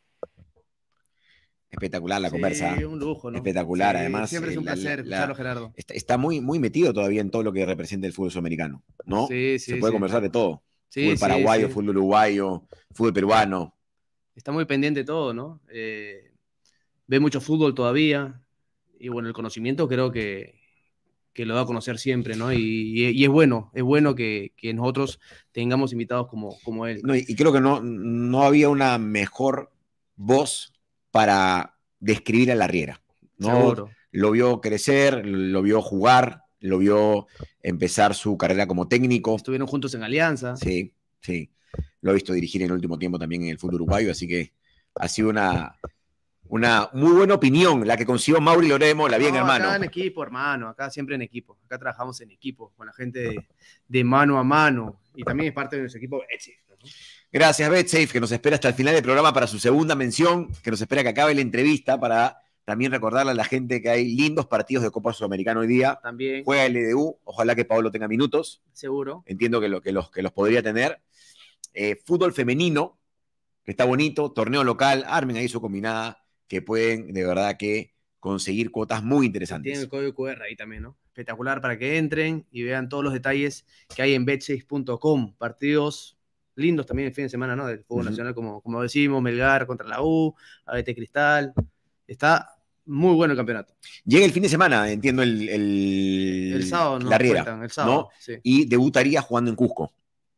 Espectacular la sí, conversa. Un lujo, ¿no? Espectacular, sí, además. Siempre es un placer la, escucharlo, la, Gerardo. Está, está muy, muy metido todavía en todo lo que representa el fútbol sudamericano, ¿no? Sí, sí, Se puede sí. conversar de todo. Sí, fútbol sí, paraguayo, sí. fútbol uruguayo, fútbol peruano. Está muy pendiente de todo, ¿no? Eh, ve mucho fútbol todavía. Y bueno, el conocimiento creo que, que lo da a conocer siempre, ¿no? Y, y, y es bueno, es bueno que, que nosotros tengamos invitados como, como él. No, y, y creo que no, no había una mejor voz para describir a Larriera, ¿no? Seguro. Lo vio crecer, lo vio jugar, lo vio empezar su carrera como técnico. Estuvieron juntos en Alianza. Sí, sí. Lo he visto dirigir en el último tiempo también en el fútbol uruguayo, así que ha sido una, una muy buena opinión la que consiguió Mauri Loremo, la bien, no, hermano. Acá en equipo, hermano, acá siempre en equipo. Acá trabajamos en equipo, con la gente de, de mano a mano. Y también es parte de nuestro equipo BetSafe, ¿no? Gracias, BetSafe, que nos espera hasta el final del programa para su segunda mención, que nos espera que acabe la entrevista para también recordarle a la gente que hay lindos partidos de Copa Sudamericana hoy día. También. Juega el L D U, ojalá que Pablo tenga minutos. Seguro. Entiendo que, lo, que, los, que los podría tener. Eh, fútbol femenino, que está bonito, torneo local, armen ahí su combinada, que pueden de verdad que conseguir cuotas muy interesantes. Tienen el código cu erre ahí también, ¿no? Espectacular para que entren y vean todos los detalles que hay en bet safe punto com. Partidos lindos también el fin de semana, ¿no? Del fútbol uh-huh. nacional, como, como decimos, Melgar contra la U, A B T Cristal. Está muy bueno el campeonato. Llega el fin de semana, entiendo, el, el, el sábado, ¿no? La Riera, cuentan, el sábado, ¿no? Sí. Y debutaría jugando en Cusco.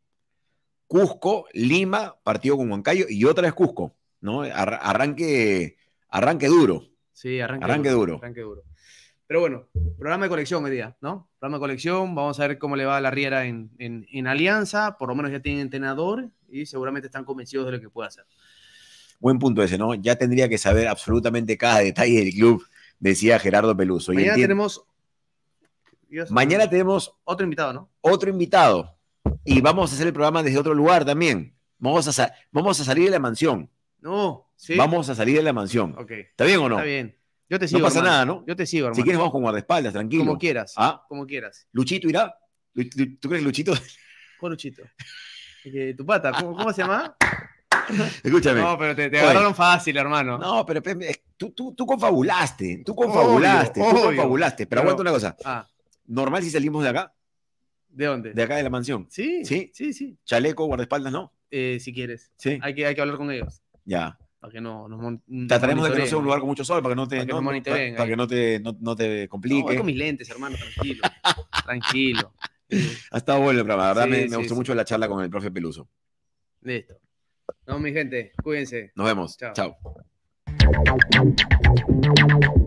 Cusco, Lima, partido con Huancayo y otra vez Cusco, ¿no? Arranque, arranque duro. Sí, arranque, arranque duro, duro. Arranque duro. Pero bueno, programa de colección hoy día, ¿no? Programa de colección, vamos a ver cómo le va a la Riera en, en, en Alianza, por lo menos ya tienen entrenador y seguramente están convencidos de lo que puede hacer. Buen punto ese, ¿no? Ya tendría que saber absolutamente cada detalle del club, decía Gerardo Peluso. Mañana y tenemos... Mañana tenemos... Otro invitado, ¿no? Otro invitado. Y vamos a hacer el programa desde otro lugar también. Vamos a, vamos a salir de la mansión. No, sí. Vamos a salir de la mansión. Ok. ¿Está bien o no? Está bien. Yo te sigo, no pasa hermano. nada, ¿no? Yo te sigo, hermano. Si quieres vamos con guardaespaldas, tranquilo. Como quieras. ¿Ah? Como quieras. ¿Luchito irá? ¿Tú crees Luchito? ¿Cuál Luchito? ¿Tu pata? ¿Cómo, cómo se llama? Escúchame. No, pero te, te agarraron fácil, hermano. No, pero tú, tú, tú confabulaste. Tú confabulaste. Obvio, tú obvio. confabulaste. Pero, pero aguanta una cosa. Ah. ¿Normal si salimos de acá? ¿De dónde? De acá de la mansión. Sí. Sí, sí. sí. Chaleco, guardaespaldas, ¿no? Eh, si quieres. Sí. Hay que, hay que hablar con ellos. Ya. Para que no nos trataremos de que no sea un lugar con mucho sol, para que no te, para que, no, no para, para que no, te, no, no te complique. No, voy con mis lentes, hermano, tranquilo. tranquilo. Ha estado bueno el programa, la verdad sí, me, me sí, gustó sí. mucho la charla con el profe Peluso. Listo. No, mi gente, cuídense. Nos vemos. Chao. Chao.